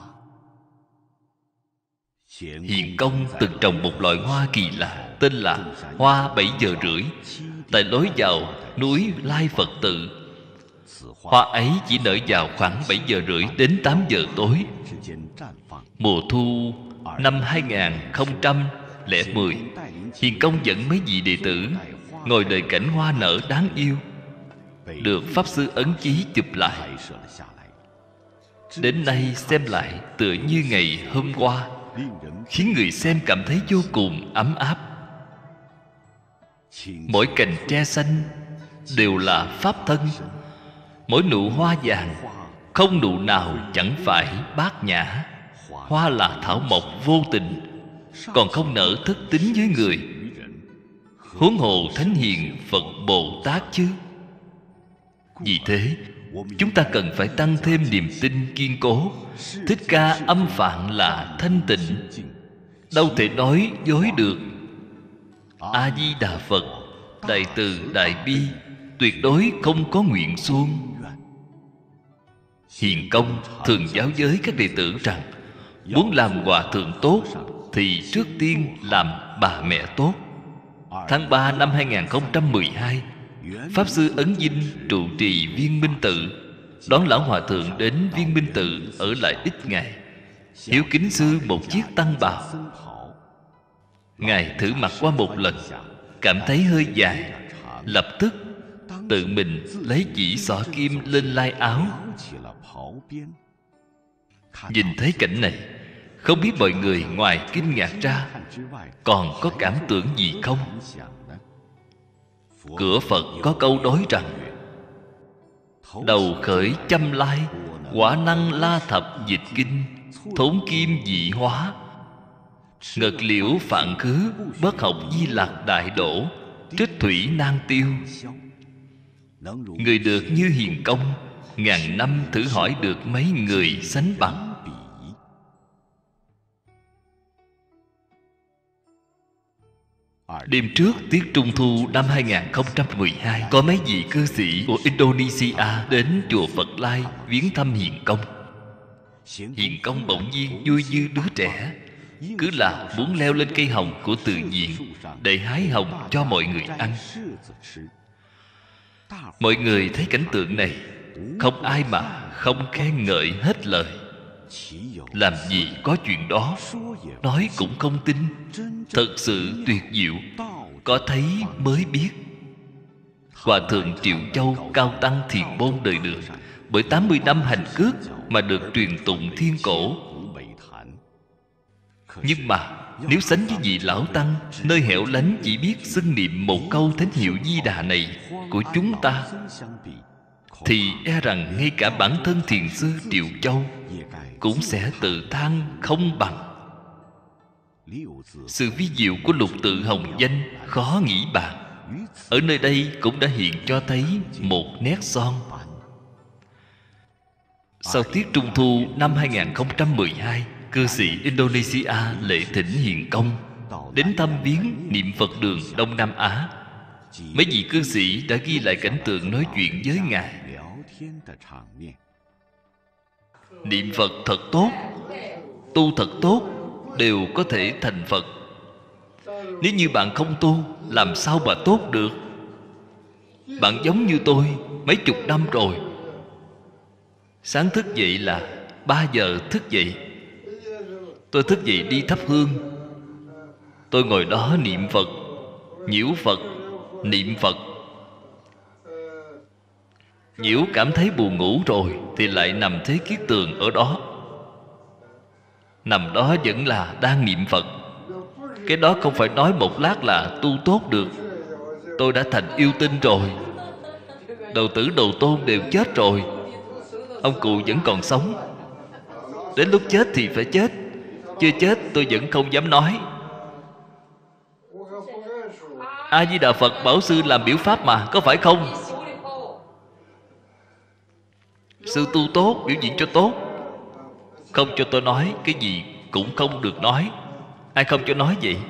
[SPEAKER 2] Hiền công từng trồng một loại hoa kỳ lạ tên là hoa 7 giờ rưỡi tại lối vào núi Lai Phật Tự. Hoa ấy chỉ nở vào khoảng 7 giờ rưỡi đến 8 giờ tối. Mùa thu năm 2010, Hiền công dẫn mấy vị đệ tử ngồi đợi cảnh hoa nở đáng yêu, được Pháp Sư ấn chí chụp lại. Đến nay xem lại tựa như ngày hôm qua, khiến người xem cảm thấy vô cùng ấm áp. Mỗi cành tre xanh đều là pháp thân. Mỗi nụ hoa vàng, không nụ nào chẳng phải bát nhã. Hoa là thảo mộc vô tình, còn không nỡ thất tín với người, huống hồ thánh hiền Phật Bồ Tát chứ. Vì thế chúng ta cần phải tăng thêm niềm tin kiên cố. Thích Ca âm phạn là thanh tịnh, đâu thể nói dối được. A Di Đà Phật đại từ đại bi, tuyệt đối không có nguyện xuông. Hiền công thường giáo giới các đệ tử rằng, muốn làm hòa thượng tốt thì trước tiên làm bà mẹ tốt. Tháng 3 năm 2012, Pháp Sư Ấn Dinh trụ trì Viên Minh Tự, đón lão hòa thượng đến Viên Minh Tự ở lại ít ngày. Hiếu kính sư một chiếc tăng bào. Ngài thử mặc qua một lần, cảm thấy hơi dài, lập tức tự mình lấy chỉ xỏ kim lên lai áo. Nhìn thấy cảnh này, không biết mọi người ngoài kinh ngạc ra còn có cảm tưởng gì không? Cửa Phật có câu đối rằng, đầu khởi châm lai, quả năng la thập dịch kinh, thốn kim dị hóa. Ngật liễu phạn khứ, bất học di lạc đại đổ, trích thủy nan tiêu. Người được như hiền công, ngàn năm thử hỏi được mấy người sánh bằng. Đêm trước tiết Trung Thu năm 2012, có mấy vị cư sĩ của Indonesia đến chùa Phật Lai viếng thăm Hiền công. Hiền công bỗng nhiên vui như đứa trẻ, cứ là muốn leo lên cây hồng của tự nhiên để hái hồng cho mọi người ăn. Mọi người thấy cảnh tượng này, không ai mà không khen ngợi hết lời. Làm gì có chuyện đó, nói cũng không tin. Thật sự tuyệt diệu, có thấy mới biết. Hòa thượng Triệu Châu cao tăng Thiền Môn đời Đường, bởi 80 năm hành cước mà được truyền tụng thiên cổ. Nhưng mà nếu sánh với vị lão tăng nơi hẻo lánh chỉ biết xưng niệm một câu thánh hiệu Di Đà này của chúng ta, thì e rằng ngay cả bản thân thiền sư Triệu Châu cũng sẽ tự than không bằng. Sự vi diệu của lục tự hồng danh khó nghĩ bàn. Ở nơi đây cũng đã hiện cho thấy một nét son. Sau tiết Trung Thu năm 2012, cư sĩ Indonesia lễ thỉnh Hiền công đến thăm viếng niệm Phật đường Đông Nam Á. Mấy vị cư sĩ đã ghi lại cảnh tượng nói chuyện với Ngài. Niệm Phật thật tốt, tu thật tốt, đều có thể thành Phật. Nếu như bạn không tu, làm sao mà tốt được? Bạn giống như tôi mấy chục năm rồi. Sáng thức dậy là 3 giờ thức dậy. Tôi thức dậy đi thắp hương. Tôi ngồi đó niệm Phật, nhiễu Phật, niệm Phật. Nhiễu cảm thấy buồn ngủ rồi thì lại nằm thế kiết tường ở đó. Nằm đó vẫn là đang niệm Phật. Cái đó không phải nói một lát là tu tốt được. Tôi đã thành yêu tinh rồi. Đầu tử đầu tôn đều chết rồi, ông cụ vẫn còn sống. Đến lúc chết thì phải chết. Chưa chết tôi vẫn không dám nói. A Di Đà Phật bảo sư làm biểu pháp mà, có phải không? Sư tu tốt, biểu diễn cho tốt. Không cho tôi nói, cái gì cũng không được nói. Ai không cho nói vậy?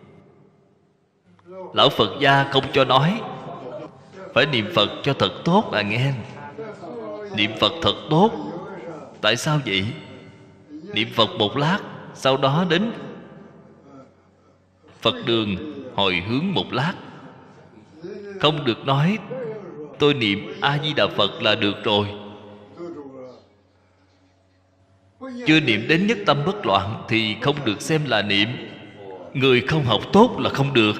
[SPEAKER 2] Lão Phật gia không cho nói. Phải niệm Phật cho thật tốt à nghe. Niệm Phật thật tốt. Tại sao vậy? Niệm Phật một lát, sau đó đến Phật đường hồi hướng một lát. Không được nói tôi niệm A-di-đà Phật là được rồi. Chưa niệm đến nhất tâm bất loạn thì không được xem là niệm. Người không học tốt là không được.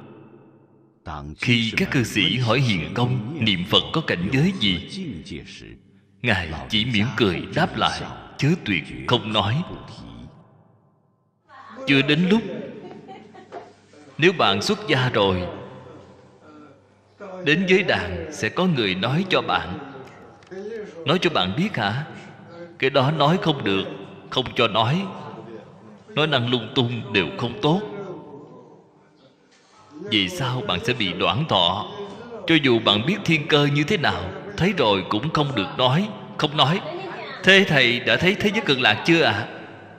[SPEAKER 2] Khi các cư sĩ hỏi Hiền Công niệm Phật có cảnh giới gì, Ngài chỉ mỉm cười đáp lại, chớ tuyệt không nói. Chưa đến lúc. Nếu bạn xuất gia rồi, đến giới đàn sẽ có người nói cho bạn. Nói cho bạn biết hả? Cái đó nói không được, không cho nói. Nói năng lung tung đều không tốt. Vì sao bạn sẽ bị đoản thọ? Cho dù bạn biết thiên cơ như thế nào, thấy rồi cũng không được nói. Không nói. Thế thầy đã thấy thế giới cực lạc chưa ạ?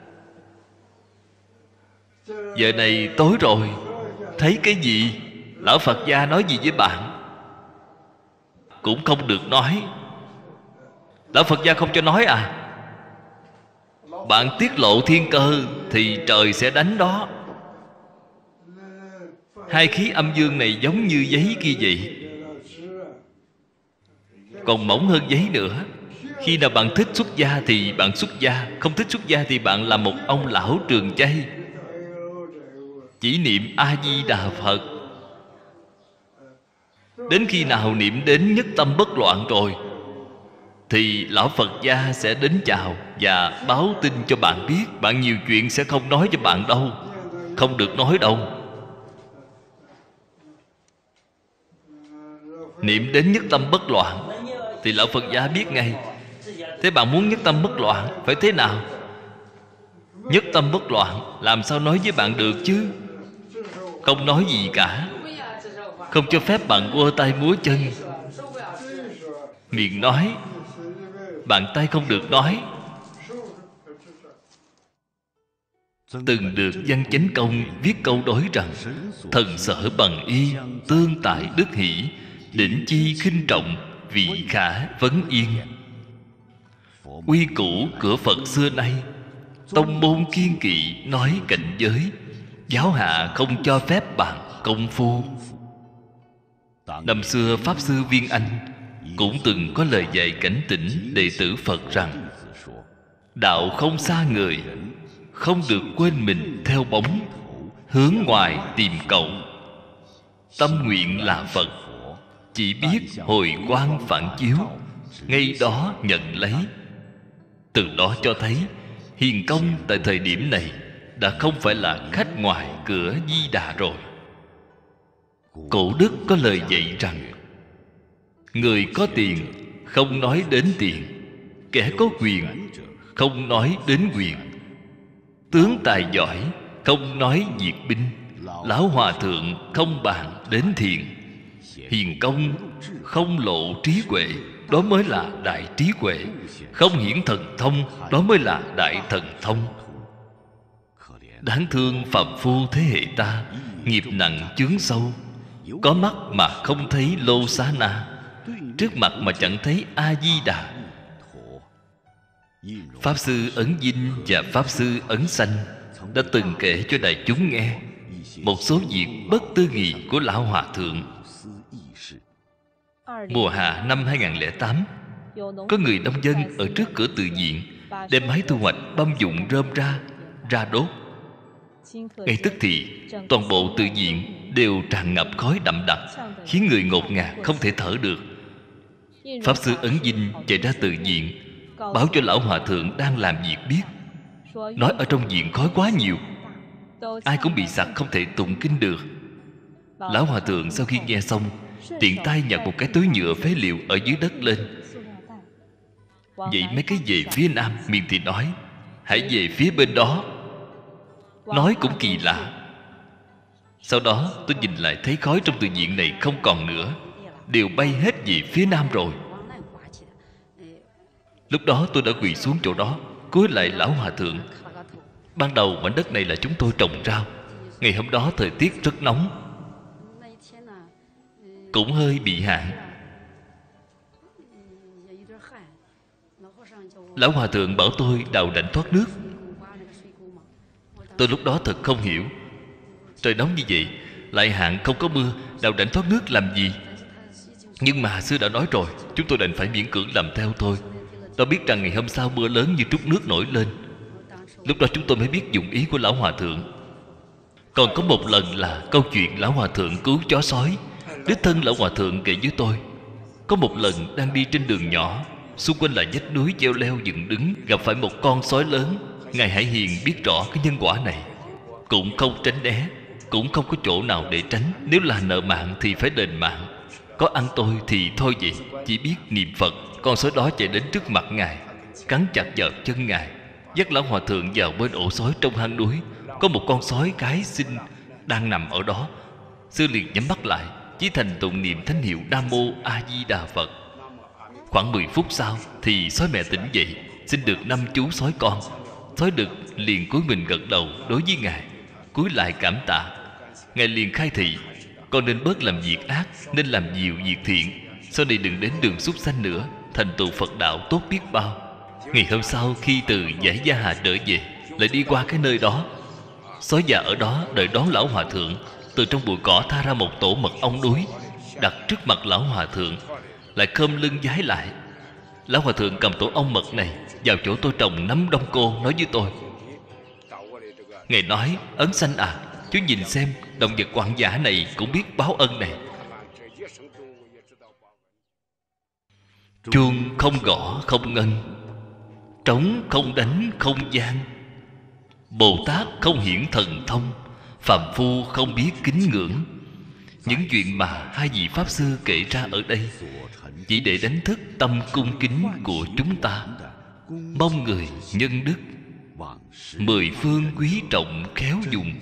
[SPEAKER 2] Giờ này tối rồi, thấy cái gì? Lão Phật gia nói gì với bạn? Cũng không được nói. Lão Phật gia không cho nói à? Bạn tiết lộ thiên cơ thì trời sẽ đánh đó. Hai khí âm dương này giống như giấy kia vậy, còn mỏng hơn giấy nữa. Khi nào bạn thích xuất gia thì bạn xuất gia, không thích xuất gia thì bạn là một ông lão trường chay, chỉ niệm A-di-đà Phật. Đến khi nào niệm đến nhất tâm bất loạn rồi thì Lão Phật gia sẽ đến chào và báo tin cho bạn biết. Bạn nhiều chuyện sẽ không nói cho bạn đâu. Không được nói đâu. Niệm đến nhất tâm bất loạn thì Lão Phật gia biết ngay. Thế bạn muốn nhất tâm bất loạn phải thế nào? Nhất tâm bất loạn làm sao nói với bạn được chứ? Không nói gì cả. Không cho phép bạn quơ tay múa chân. Miệng nói, bàn tay không được nói. Từng được Văn Chánh Công viết câu đối rằng: thần sở bằng y, tương tại đức hỷ, đỉnh chi khinh trọng, vị khả vấn yên. Quy củ cửa Phật xưa nay, tông môn kiên kỵ nói cảnh giới, giáo hạ không cho phép bạn công phu. Năm xưa Pháp Sư Viên Anh cũng từng có lời dạy cảnh tỉnh đệ tử Phật rằng: đạo không xa người, không được quên mình theo bóng, hướng ngoài tìm cầu. Tâm nguyện là Phật, chỉ biết hồi quang phản chiếu, ngay đó nhận lấy. Từ đó cho thấy Hiền Công tại thời điểm này đã không phải là khách ngoài cửa Di Đà rồi. Cổ đức có lời dạy rằng: người có tiền không nói đến tiền, kẻ có quyền không nói đến quyền, tướng tài giỏi không nói diệt binh, lão hòa thượng không bàn đến thiền. Hiền công không lộ trí huệ, đó mới là đại trí huệ. Không hiển thần thông, đó mới là đại thần thông. Đáng thương phàm phu thế hệ ta, nghiệp nặng chướng sâu, có mắt mà không thấy Lô Xá Na, trước mặt mà chẳng thấy A-di-đà. Pháp Sư Ấn Dinh và Pháp Sư Ấn Sanh đã từng kể cho đại chúng nghe một số việc bất tư nghị của Lão Hòa Thượng. Mùa hạ năm 2008, có người nông dân ở trước cửa tự viện đem máy thu hoạch băm dụng rơm ra đốt. Ngay tức thì toàn bộ tự viện đều tràn ngập khói đậm đặc, khiến người ngột ngạt không thể thở được. Pháp Sư Ấn Dinh chạy ra tự viện, báo cho Lão Hòa Thượng đang làm việc biết, nói ở trong viện khói quá nhiều, ai cũng bị sặc không thể tụng kinh được. Lão Hòa Thượng sau khi nghe xong, tiện tay nhặt một cái túi nhựa phế liệu ở dưới đất lên. Vậy mấy cái về phía nam, miệng thì nói: hãy về phía bên đó. Nói cũng kỳ lạ. Sau đó tôi nhìn lại thấy khói trong tự viện này không còn nữa, đều bay hết về phía nam rồi. Lúc đó tôi đã quỳ xuống chỗ đó, cúi lại Lão Hòa Thượng. Ban đầu mảnh đất này là chúng tôi trồng rau. Ngày hôm đó thời tiết rất nóng, cũng hơi bị hạn. Lão hòa thượng bảo tôi đào rãnh thoát nước. Tôi lúc đó thật không hiểu. Trời nóng như vậy, lại hạn không có mưa, đào rãnh thoát nước làm gì? Nhưng mà sư đã nói rồi, chúng tôi đành phải miễn cưỡng làm theo thôi. Đâu biết rằng ngày hôm sau mưa lớn như trút nước nổi lên. Lúc đó chúng tôi mới biết dụng ý của lão hòa thượng. Còn có một lần là câu chuyện lão hòa thượng cứu chó sói. Đích thân lão hòa thượng kể với tôi. Có một lần đang đi trên đường nhỏ, xung quanh là vách núi treo leo dựng đứng, gặp phải một con sói lớn. Ngài Hải Hiền biết rõ cái nhân quả này, cũng không tránh né, cũng không có chỗ nào để tránh. Nếu là nợ mạng thì phải đền mạng, có ăn tôi thì thôi vậy. Chỉ biết niệm Phật. Con sói đó chạy đến trước mặt Ngài, cắn chặt vào chân Ngài, dắt lão hòa thượng vào bên ổ sói trong hang núi. Có một con sói cái xinh đang nằm ở đó. Sư liền nhắm mắt lại, chỉ thành tụng niệm thánh hiệu Nam Mô A Di Đà Phật. Khoảng 10 phút sau thì sói mẹ tỉnh dậy, xin được 5 chú sói con. Sói đực liền cúi mình gật đầu đối với Ngài, cúi lại cảm tạ. Ngài liền khai thị: con nên bớt làm việc ác, nên làm nhiều việc thiện. Sau này đừng đến đường súc sanh nữa, thành tựu Phật đạo tốt biết bao. Ngày hôm sau khi từ Giải Gia Hà trở về, lại đi qua cái nơi đó. Sói già ở đó đợi đón lão hòa thượng. Từ trong bụi cỏ tha ra một tổ mật ong núi, đặt trước mặt lão hòa thượng, lại khom lưng vái lại. Lão hòa thượng cầm tổ ong mật này vào chỗ tôi trồng nấm đông cô, nói với tôi. Ngài nói: Ấn Sanh à, chú nhìn xem, động vật hoang dã này cũng biết báo ân này. Chuông không gõ không ngân, trống không đánh không gian. Bồ Tát không hiển thần thông, phàm phu không biết kính ngưỡng. Những chuyện mà hai vị Pháp Sư kể ra ở đây chỉ để đánh thức tâm cung kính của chúng ta, mong người nhân đức, mười phương quý trọng khéo dùng.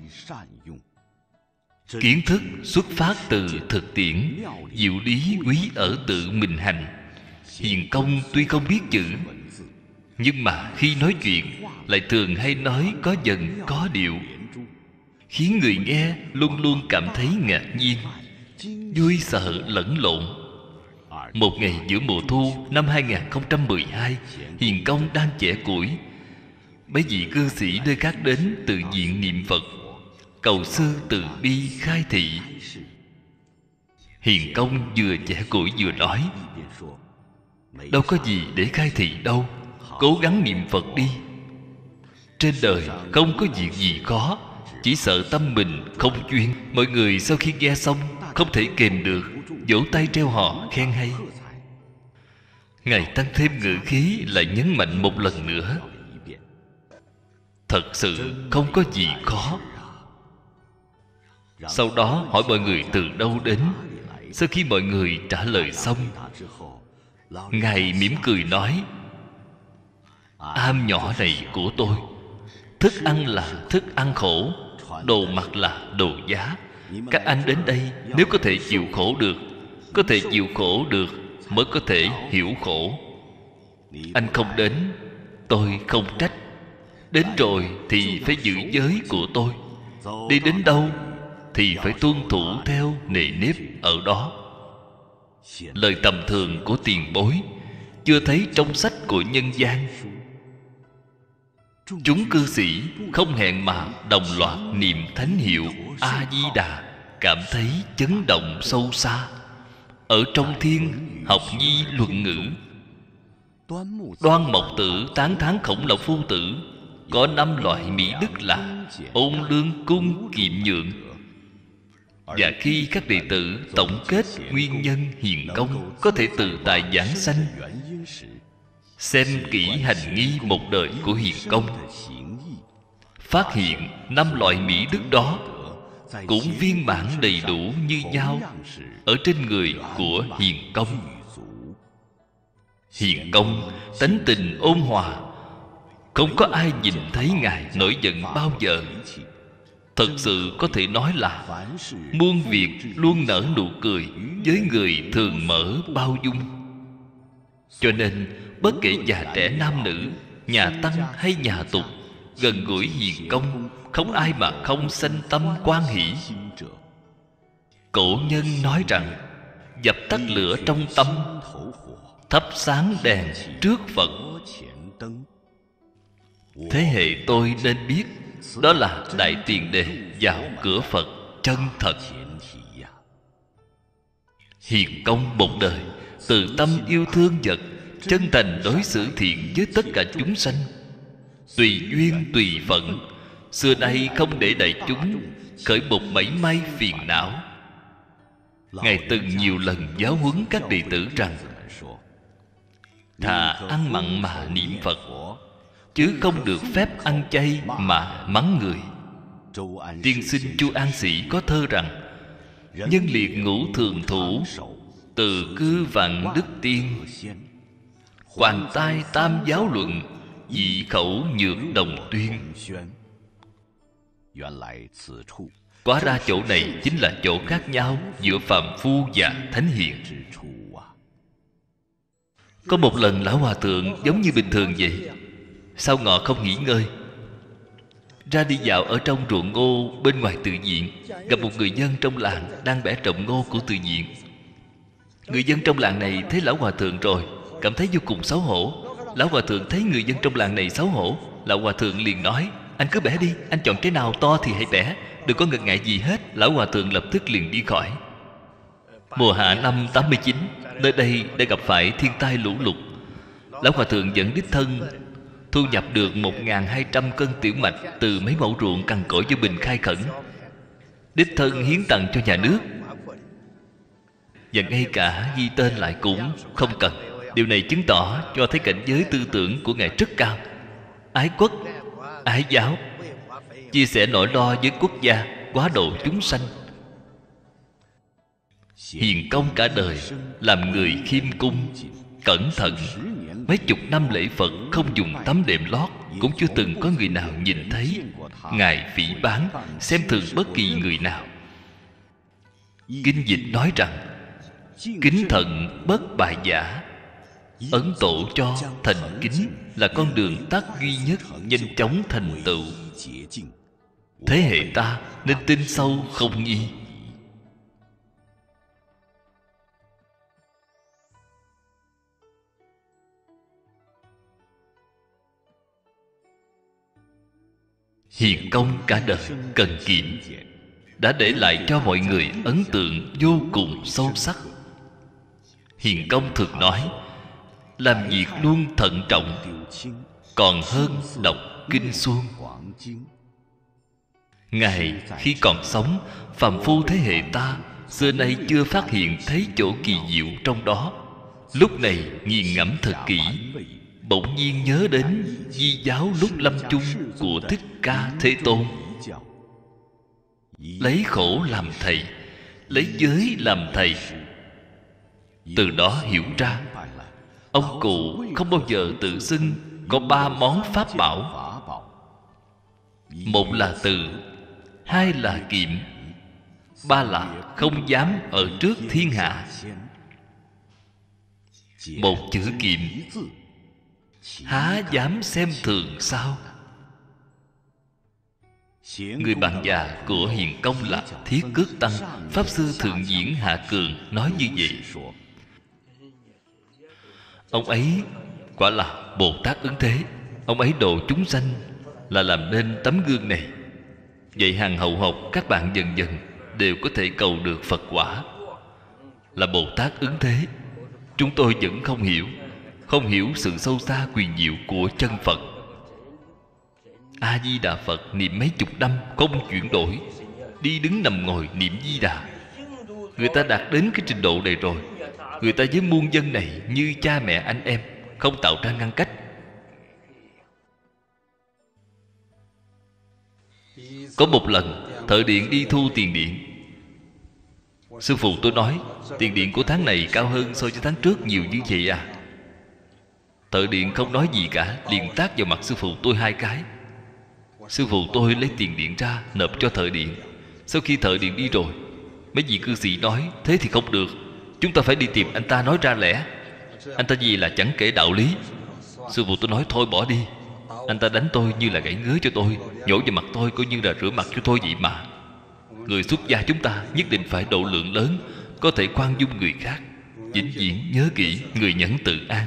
[SPEAKER 2] Kiến thức xuất phát từ thực tiễn, diệu lý quý ở tự mình hành. Hiền công tuy không biết chữ, nhưng mà khi nói chuyện lại thường hay nói có dần có điệu, khiến người nghe luôn luôn cảm thấy ngạc nhiên, vui sợ lẫn lộn. Một ngày giữa mùa thu năm 2012, Hiền công đang chẻ củi. Mấy vị cư sĩ nơi khác đến từ viện niệm Phật, cầu sư từ bi khai thị. Hiền công vừa chẻ củi vừa nói: đâu có gì để khai thị đâu, cố gắng niệm Phật đi. Trên đời không có việc gì khó, chỉ sợ tâm mình không chuyên. Mọi người sau khi nghe xong không thể kềm được, vỗ tay reo hò khen hay. Ngài tăng thêm ngữ khí, lại nhấn mạnh một lần nữa: thật sự không có gì khó. Sau đó hỏi mọi người từ đâu đến. Sau khi mọi người trả lời xong, Ngài mỉm cười nói: am nhỏ này của tôi, thức ăn là thức ăn khổ, đồ mặc là đồ giá. Các anh đến đây nếu có thể chịu khổ được, có thể chịu khổ được mới có thể hiểu khổ. Anh không đến, tôi không trách. Đến rồi thì phải giữ giới của tôi. Đi đến đâu thì phải tuân thủ theo nề nếp ở đó. Lời tầm thường của tiền bối chưa thấy trong sách của nhân gian. Chúng cư sĩ không hẹn mà đồng loạt niệm thánh hiệu A Di Đà, cảm thấy chấn động sâu xa. Ở trong thiên học nhi luận ngữ, Đoan Mộc Tử tán thán Khổng Lão Phu Tử có 5 loại mỹ đức là ôn lương cung kiệm nhượng. Và khi các đệ tử tổng kết nguyên nhân hiền công có thể từ tại giảng sanh, xem kỹ hành nghi một đời của hiền công, phát hiện 5 loại mỹ đức đó cũng viên mãn đầy đủ như nhau ở trên người của hiền công. Hiền công tánh tình ôn hòa, không có ai nhìn thấy Ngài nổi giận bao giờ. Thật sự có thể nói là muôn việc luôn nở nụ cười, với người thường mở bao dung. Cho nên bất kể già trẻ nam nữ, nhà tăng hay nhà tục, gần gũi hiền công, không ai mà không sanh tâm hoan hỷ. Cổ nhân nói rằng dập tắt lửa trong tâm, thắp sáng đèn trước Phật. Thế hệ tôi nên biết, đó là đại tiền đề vào cửa Phật chân thật. Hiền công một đời, từ tâm yêu thương vật, chân thành đối xử thiện với tất cả chúng sanh, tùy duyên tùy phận, xưa nay không để đại chúng khởi một mảy may phiền não. Ngài từng nhiều lần giáo huấn các đệ tử rằng thà ăn mặn mà niệm Phật, chứ không được phép ăn chay mà mắng người. Tiên sinh Chu An Sĩ có thơ rằng: nhân liệt ngũ thường thủ, từ cư vạn đức tiên. Hoàng tai tam giáo luận, dị khẩu nhược đồng tuyên. Hóa ra chỗ này chính là chỗ khác nhau giữa phàm phu và thánh hiền. Có một lần Lão Hòa Thượng giống như bình thường vậy, sau ngọ không nghỉ ngơi, ra đi dạo ở trong ruộng ngô bên ngoài tự viện, gặp một người dân trong làng đang bẻ trộm ngô của tự viện. Người dân trong làng này thấy Lão Hòa Thượng rồi, cảm thấy vô cùng xấu hổ. Lão Hòa Thượng thấy người dân trong làng này xấu hổ, Lão Hòa Thượng liền nói: anh cứ bẻ đi, anh chọn trái nào to thì hãy bẻ, đừng có ngần ngại gì hết. Lão Hòa Thượng lập tức liền đi khỏi. Mùa hạ năm 89, nơi đây đã gặp phải thiên tai lũ lụt. Lão Hòa Thượng dẫn đích thân thu nhập được 1.200 cân tiểu mạch từ mấy mẫu ruộng cằn cỗi do Bình khai khẩn, đích thân hiến tặng cho nhà nước, và ngay cả ghi tên lại cũng không cần. Điều này chứng tỏ cho thấy cảnh giới tư tưởng của Ngài rất cao, ái quốc, ái giáo, chia sẻ nỗi lo với quốc gia, quá độ chúng sanh. Hiền công cả đời, làm người khiêm cung, cẩn thận. Mấy chục năm lễ Phật không dùng tấm đệm lót, cũng chưa từng có người nào nhìn thấy Ngài phỉ báng, xem thường bất kỳ người nào. Kinh dịch nói rằng: kính thận bất bại giả. Ấn tổ cho thành kính là con đường tắt duy nhất nhanh chóng thành tựu. Thế hệ ta nên tin sâu không nghi. Hiền công cả đời cần kiệm, đã để lại cho mọi người ấn tượng vô cùng sâu sắc. Hiền công thường nói: làm việc luôn thận trọng, còn hơn đọc kinh suông. Ngài khi còn sống, phàm phu thế hệ ta xưa nay chưa phát hiện thấy chỗ kỳ diệu trong đó. Lúc này nghiền ngẫm thật kỹ, bỗng nhiên nhớ đến di giáo lúc lâm chung của Thích Ca Thế Tôn. Lấy khổ làm thầy, lấy giới làm thầy. Từ đó hiểu ra, ông cụ không bao giờ tự xưng có 3 món pháp bảo. Một là từ, hai là kiệm, ba là không dám ở trước thiên hạ. Một chữ kiệm há dám xem thường sao? Người bạn già của Hiền công là Thiết Cước Tăng, Pháp Sư Thượng Diễn Hạ Cường nói như vậy. Ông ấy quả là Bồ Tát Ứng Thế. Ông ấy độ chúng sanh là làm nên tấm gương này. Vậy hàng hậu học các bạn dần dần đều có thể cầu được Phật quả. Là Bồ Tát Ứng Thế. Chúng tôi vẫn không hiểu sự sâu xa quyền diệu của chân Phật. A-di-đà Phật niệm mấy chục năm không chuyển đổi, đi đứng nằm ngồi niệm Di Đà. Người ta đạt đến cái trình độ này rồi, người ta với muôn dân này như cha mẹ anh em, không tạo ra ngăn cách. Có một lần thợ điện đi thu tiền điện. Sư phụ tôi nói: tiền điện của tháng này cao hơn so với tháng trước nhiều như vậy à? Thợ điện không nói gì cả, liền tát vào mặt sư phụ tôi 2 cái. Sư phụ tôi lấy tiền điện ra nộp cho thợ điện. Sau khi thợ điện đi rồi, mấy vị cư sĩ nói: thế thì không được, chúng ta phải đi tìm anh ta nói ra lẽ. Anh ta gì là chẳng kể đạo lý. Sư phụ tôi nói: thôi bỏ đi. Anh ta đánh tôi như là gãy ngứa cho tôi, nhổ vào mặt tôi coi như là rửa mặt cho tôi vậy mà. Người xuất gia chúng ta nhất định phải độ lượng lớn, có thể khoan dung người khác. Vĩnh viễn nhớ kỹ người nhẫn tự an.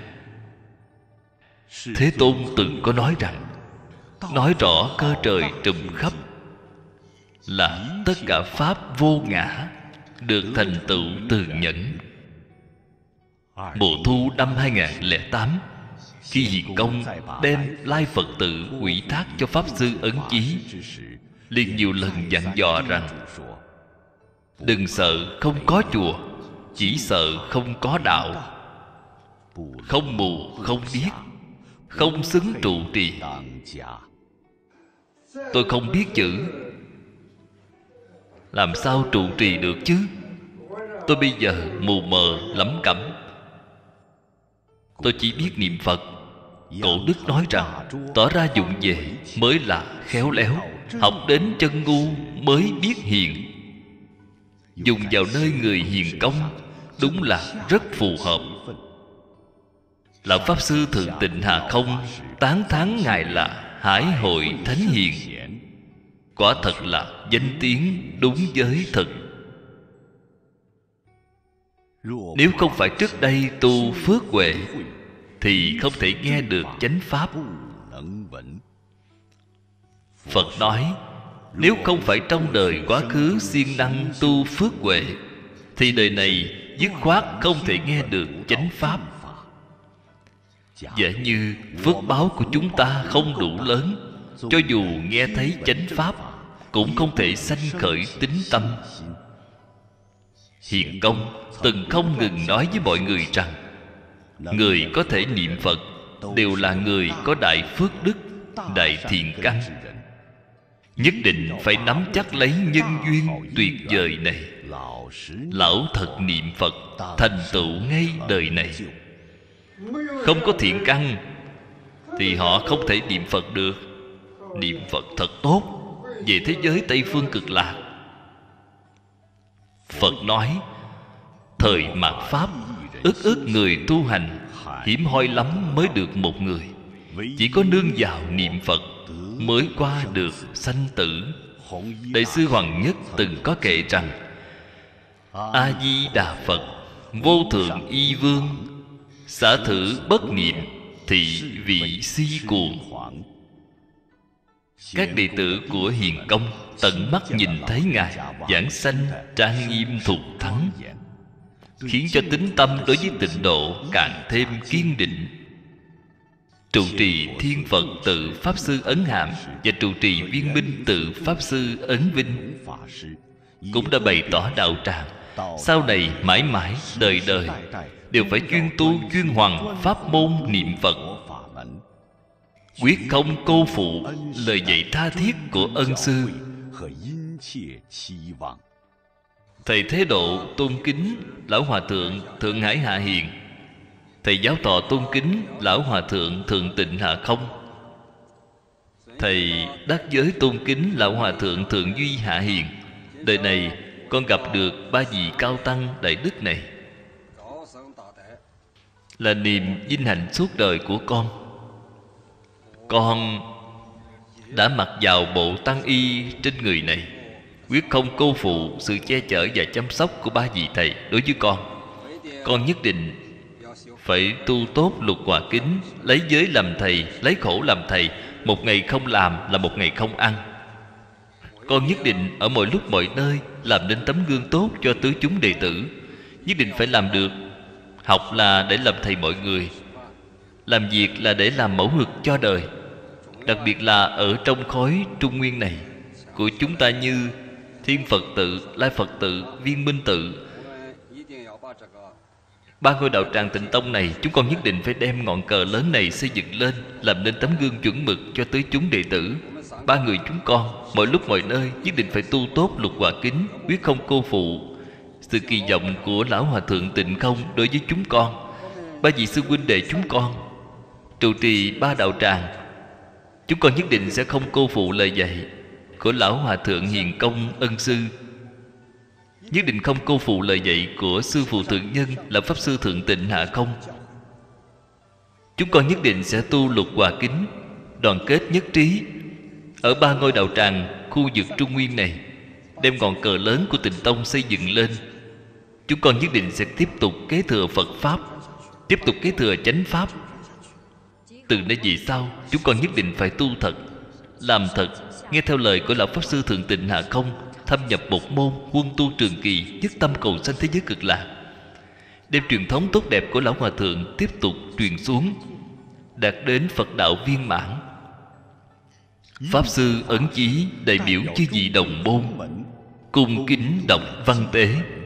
[SPEAKER 2] Thế Tôn từng có nói rằng, nói rõ cơ trời trùm khắp là tất cả pháp vô ngã được thành tựu từ nhẫn. Mùa thu năm 2008, khi Hiền Công đem Lai Phật Tự ủy thác cho Pháp Sư Ấn Chí, liền nhiều lần dặn dò rằng: đừng sợ không có chùa, chỉ sợ không có đạo. Không mù không điếc, không xứng trụ trì. Tôi không biết chữ, làm sao trụ trì được chứ? Tôi bây giờ mù mờ lẩm cẩm, tôi chỉ biết niệm Phật. Cổ đức nói rằng, tỏ ra dụng về mới là khéo léo, học đến chân ngu mới biết hiền. Dùng vào nơi người hiền công đúng là rất phù hợp. Lão Pháp Sư Thượng Tịnh Hà Không tán thán Ngài là Hải hội thánh hiền. Quả thật là danh tiếng đúng giới thực. Nếu không phải trước đây tu phước huệ thì không thể nghe được chánh pháp. Phật nói, nếu không phải trong đời quá khứ siêng năng tu phước huệ thì đời này dứt khoát không thể nghe được chánh pháp. Giả như phước báo của chúng ta không đủ lớn, cho dù nghe thấy chánh pháp cũng không thể sanh khởi tín tâm. Hiền Công từng không ngừng nói với mọi người rằng, người có thể niệm Phật đều là người có đại phước đức, đại thiện căn. Nhất định phải nắm chắc lấy nhân duyên tuyệt vời này. Lão thật niệm Phật thành tựu ngay đời này. Không có thiện căn thì họ không thể niệm Phật được. Niệm Phật thật tốt về thế giới Tây Phương Cực Lạc. Phật nói, thời mạt Pháp ức người tu hành, hiếm hoi lắm mới được một người. Chỉ có nương vào niệm Phật mới qua được sanh tử. Đại sư Hoàng Nhất từng có kệ rằng, A Di Đà Phật vô thượng y vương, xả thử bất niệm thì vị si cuồng. Các đệ tử của Hiền Công tận mắt nhìn thấy Ngài giảng sanh trang nghiêm thục thắng, khiến cho tín tâm đối với tịnh độ càng thêm kiên định. Trụ trì Thiên Phật Tự Pháp Sư Ấn Hàm và trụ trì Viên Minh Tự Pháp Sư Ấn Vinh cũng đã bày tỏ đạo tràng sau này mãi mãi đời đời đều phải chuyên tu chuyên hoằng pháp môn niệm Phật, quyết không cô phụ lời dạy tha thiết của ân sư. Thầy Thế Độ tôn kính Lão Hòa Thượng Thượng Hải Hạ Hiền. Thầy Giáo Thọ tôn kính Lão Hòa Thượng Thượng Tịnh Hạ Không. Thầy Đắc Giới tôn kính Lão Hòa Thượng Thượng Duy Hạ Hiền. Đời này con gặp được ba vị cao tăng đại đức này, là niềm vinh hạnh suốt đời của con. Con đã mặc vào bộ tăng y trên người này, quyết không cô phụ sự che chở và chăm sóc của ba vị thầy đối với con. Con nhất định phải tu tốt Lục Hòa Kính, lấy giới làm thầy, lấy khổ làm thầy. Một ngày không làm là một ngày không ăn. Con nhất định ở mọi lúc mọi nơi làm nên tấm gương tốt cho tứ chúng đệ tử. Nhất định phải làm được. Học là để làm thầy mọi người, làm việc là để làm mẫu mực cho đời. Đặc biệt là ở trong khối Trung Nguyên này của chúng ta, như Thiên Phật Tự, Lai Phật Tự, Viên Minh Tự, ba ngôi đạo tràng Tịnh Tông này, chúng con nhất định phải đem ngọn cờ lớn này xây dựng lên, làm nên tấm gương chuẩn mực cho tứ chúng đệ tử. Ba người chúng con mọi lúc mọi nơi nhất định phải tu tốt Lục Hòa Kính, quyết không cô phụ sự kỳ vọng của Lão Hòa Thượng Tịnh Không đối với chúng con. Ba vị sư huynh đệ chúng con trụ trì ba đạo tràng, chúng con nhất định sẽ không cô phụ lời dạy của Lão Hòa Thượng Hiền Công ân sư, nhất định không cô phụ lời dạy của sư phụ thượng nhân là Pháp Sư Thượng Tịnh Hạ Không. Chúng con nhất định sẽ tu Lục Hòa Kính, đoàn kết nhất trí. Ở 3 ngôi đạo tràng khu vực Trung Nguyên này, đem ngọn cờ lớn của Tịnh Tông xây dựng lên. Chúng con nhất định sẽ tiếp tục kế thừa Phật Pháp, tiếp tục kế thừa chánh Pháp. Từ nay về sau, chúng con nhất định phải tu thật, làm thật, nghe theo lời của Lão Pháp Sư Thượng Tịnh Hạ Không, thâm nhập một môn, quân tu trường kỳ, nhất tâm cầu sanh thế giới cực lạc. Đem truyền thống tốt đẹp của Lão Hòa Thượng tiếp tục truyền xuống, đạt đến Phật đạo viên mãn. Pháp Sư Ấn Chí đại biểu chư vị đồng môn cung kính đọc văn tế.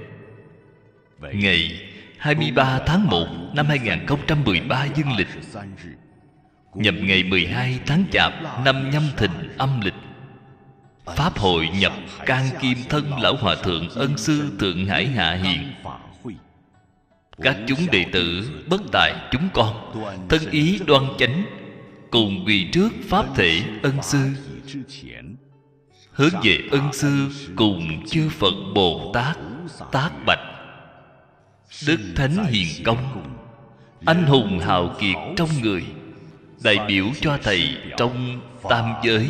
[SPEAKER 2] Ngày 23 tháng 1 năm 2013 dương lịch, nhằm ngày 12 tháng Chạp năm Nhâm Thìn âm lịch, Pháp hội nhập can kim thân Lão Hòa Thượng Ân Sư Thượng Hải Hạ Hiền. Các chúng đệ tử bất tài chúng con thân ý đoan chánh, cùng quỳ trước Pháp thể Ân Sư, hướng về Ân Sư cùng chư Phật Bồ Tát tác bạch: Đức Thánh Hiền Công, anh hùng hào kiệt trong người, đại biểu cho Thầy trong tam giới,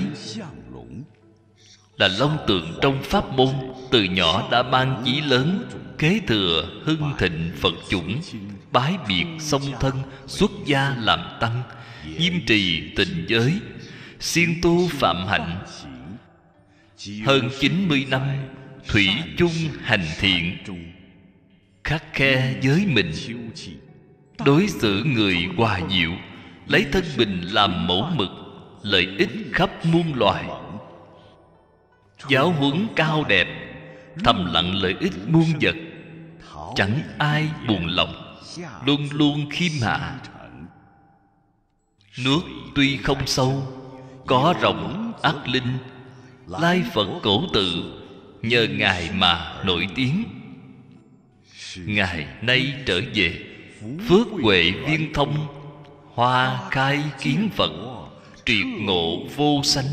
[SPEAKER 2] là long tượng trong pháp môn, từ nhỏ đã mang chí lớn, kế thừa hưng thịnh Phật chủng, bái biệt song thân, xuất gia làm tăng, nghiêm trì tịnh giới, siêng tu phạm hạnh. Hơn 90 năm thủy chung hành thiện, khắt khe với mình, đối xử người hòa dịu, lấy thân mình làm mẫu mực, lợi ích khắp muôn loài. Giáo huấn cao đẹp, thầm lặng lợi ích muôn vật, chẳng ai buồn lòng, luôn luôn khiêm hạ. Nước tuy không sâu, có rộng ắt linh, lai Phật cổ tự, nhờ Ngài mà nổi tiếng. Ngài nay trở về, phước huệ viên thông, hoa khai kiến Phật, triệt ngộ vô sanh.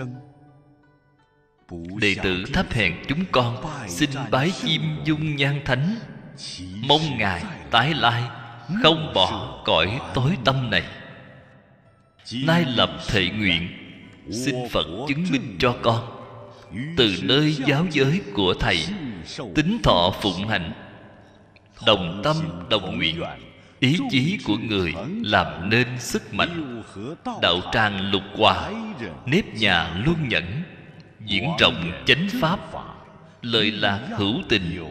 [SPEAKER 2] Đệ tử thấp hèn chúng con xin bái chiêm dung nhan thánh, mong Ngài tái lai, không bỏ cõi tối tâm này. Nay lập thệ nguyện, xin Phật chứng minh cho con, từ nơi giáo giới của Thầy, tín thọ phụng hành, đồng tâm đồng nguyện, ý chí của người làm nên sức mạnh, đạo tràng lục hòa, nếp nhà luân nhẫn, diễn rộng chánh pháp, lợi lạc hữu tình.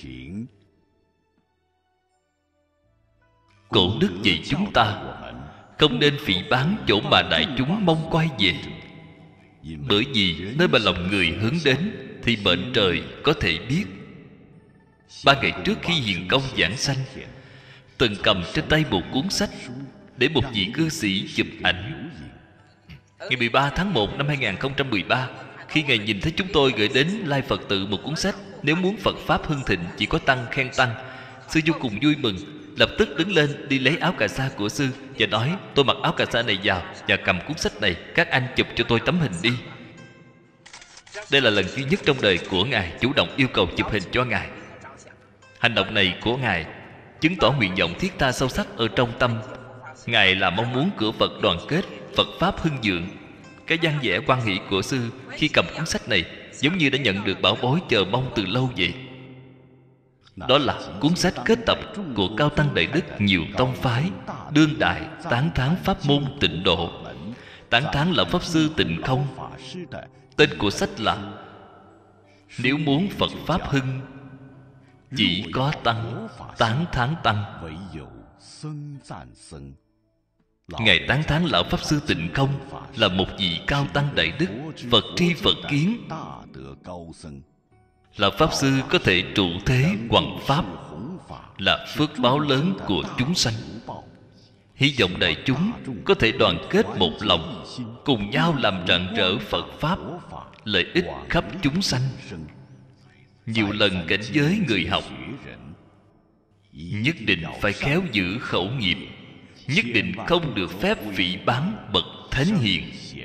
[SPEAKER 2] Cổ đức dạy chúng ta không nên phỉ báng chỗ mà đại chúng mong quay về, bởi vì nơi mà lòng người hướng đến thì mệnh trời có thể biết. 3 ngày trước khi Hiền Công giảng sanh, từng cầm trên tay một cuốn sách để một vị cư sĩ chụp ảnh. Ngày 13 tháng 1 năm 2013, khi Ngài nhìn thấy chúng tôi gửi đến Lai Phật tự một cuốn sách Nếu muốn Phật Pháp hưng thịnh chỉ có tăng khen tăng, Sư vô cùng vui mừng, lập tức đứng lên đi lấy áo cà sa của Sư và nói: tôi mặc áo cà sa này vào và cầm cuốn sách này, các anh chụp cho tôi tấm hình đi. Đây là lần duy nhất trong đời của Ngài chủ động yêu cầu chụp hình cho Ngài. Hành động này của Ngài chứng tỏ nguyện vọng thiết tha sâu sắc ở trong tâm Ngài, là mong muốn cửa Phật đoàn kết, Phật Pháp hưng vượng. Cái dáng vẻ quan hỷ của Sư khi cầm cuốn sách này giống như đã nhận được bảo bối chờ mong từ lâu vậy. Đó là cuốn sách kết tập của cao tăng đại đức nhiều tông phái đương đại tán thán pháp môn Tịnh Độ, tán thán Lão Pháp Sư Tịnh Không. Tên của sách là Nếu muốn Phật Pháp hưng, chỉ có tăng tán thán tăng. Ngài tán thán Lão Pháp Sư Tịnh Không là một vị cao tăng đại đức, Phật tri Phật kiến. Lão Pháp Sư có thể trụ thế hoằng pháp, là phước báo lớn của chúng sanh. Hy vọng đại chúng có thể đoàn kết một lòng, cùng nhau làm rạng rỡ Phật Pháp, lợi ích khắp chúng sanh. Nhiều lần cảnh giới người học, nhất định phải khéo giữ khẩu nghiệp, nhất định không được phép phỉ báng bậc thánh hiền.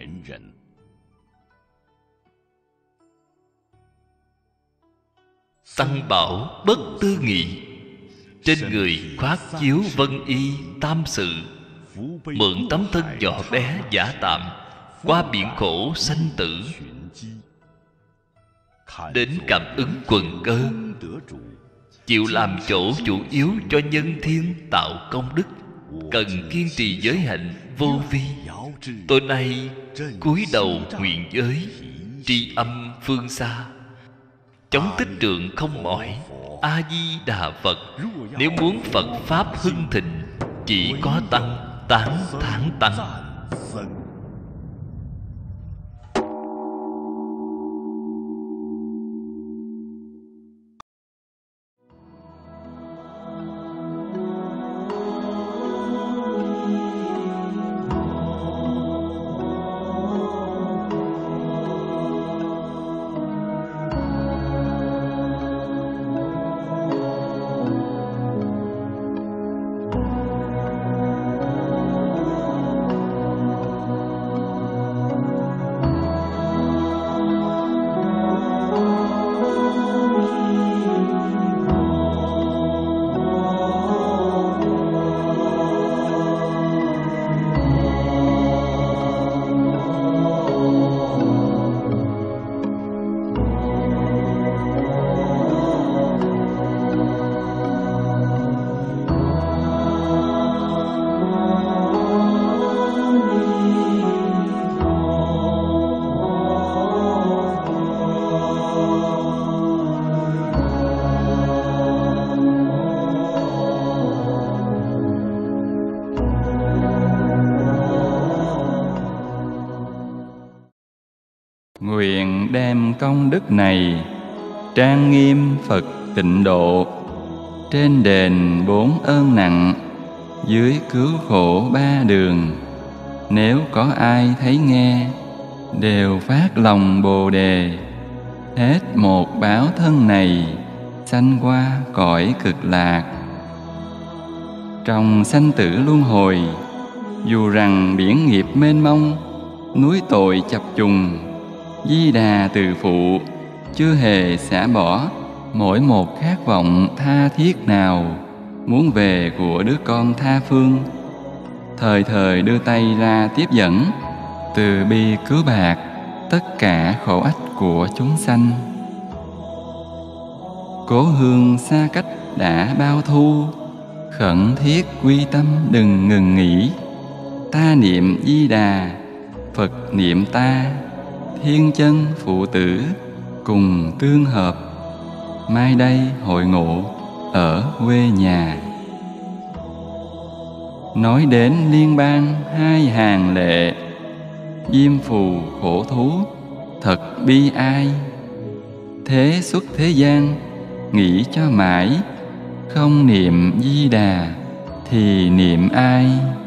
[SPEAKER 2] Tăng bảo bất tư nghị, trên người khoác chiếu vân y tam sự, mượn tấm thân nhỏ bé giả tạm, qua biển khổ sanh tử, đến cảm ứng quần cơ, chịu làm chỗ chủ yếu cho nhân thiên tạo công đức, cần kiên trì giới hạnh vô vi. Tối nay cúi đầu nguyện giới, tri âm phương xa, chống tích trượng không mỏi. A Di Đà Phật. Nếu muốn Phật pháp hưng thịnh, chỉ có tăng tán thán tăng.
[SPEAKER 3] Nguyện đem công đức này trang nghiêm Phật tịnh độ, trên đền 4 ơn nặng, dưới cứu khổ 3 đường. Nếu có ai thấy nghe, đều phát lòng Bồ Đề, hết một báo thân này, sanh qua cõi cực lạc. Trong sanh tử luân hồi, dù rằng biển nghiệp mênh mông, núi tội chập trùng, Di Đà từ phụ chưa hề xả bỏ mỗi một khát vọng tha thiết nào muốn về của đứa con tha phương, thời thời đưa tay ra tiếp dẫn, từ bi cứu bạc tất cả khổ ách của chúng sanh. Cố hương xa cách đã bao thu, khẩn thiết quy tâm đừng ngừng nghỉ. Ta niệm Di Đà, Phật niệm ta, thiên chân phụ tử cùng tương hợp. Mai đây hội ngộ ở quê nhà. Nói đến liên bang 2 hàng lệ, diêm phù khổ thú thật bi ai. Thế xuất thế gian nghĩ cho mãi, không niệm Di Đà thì niệm ai?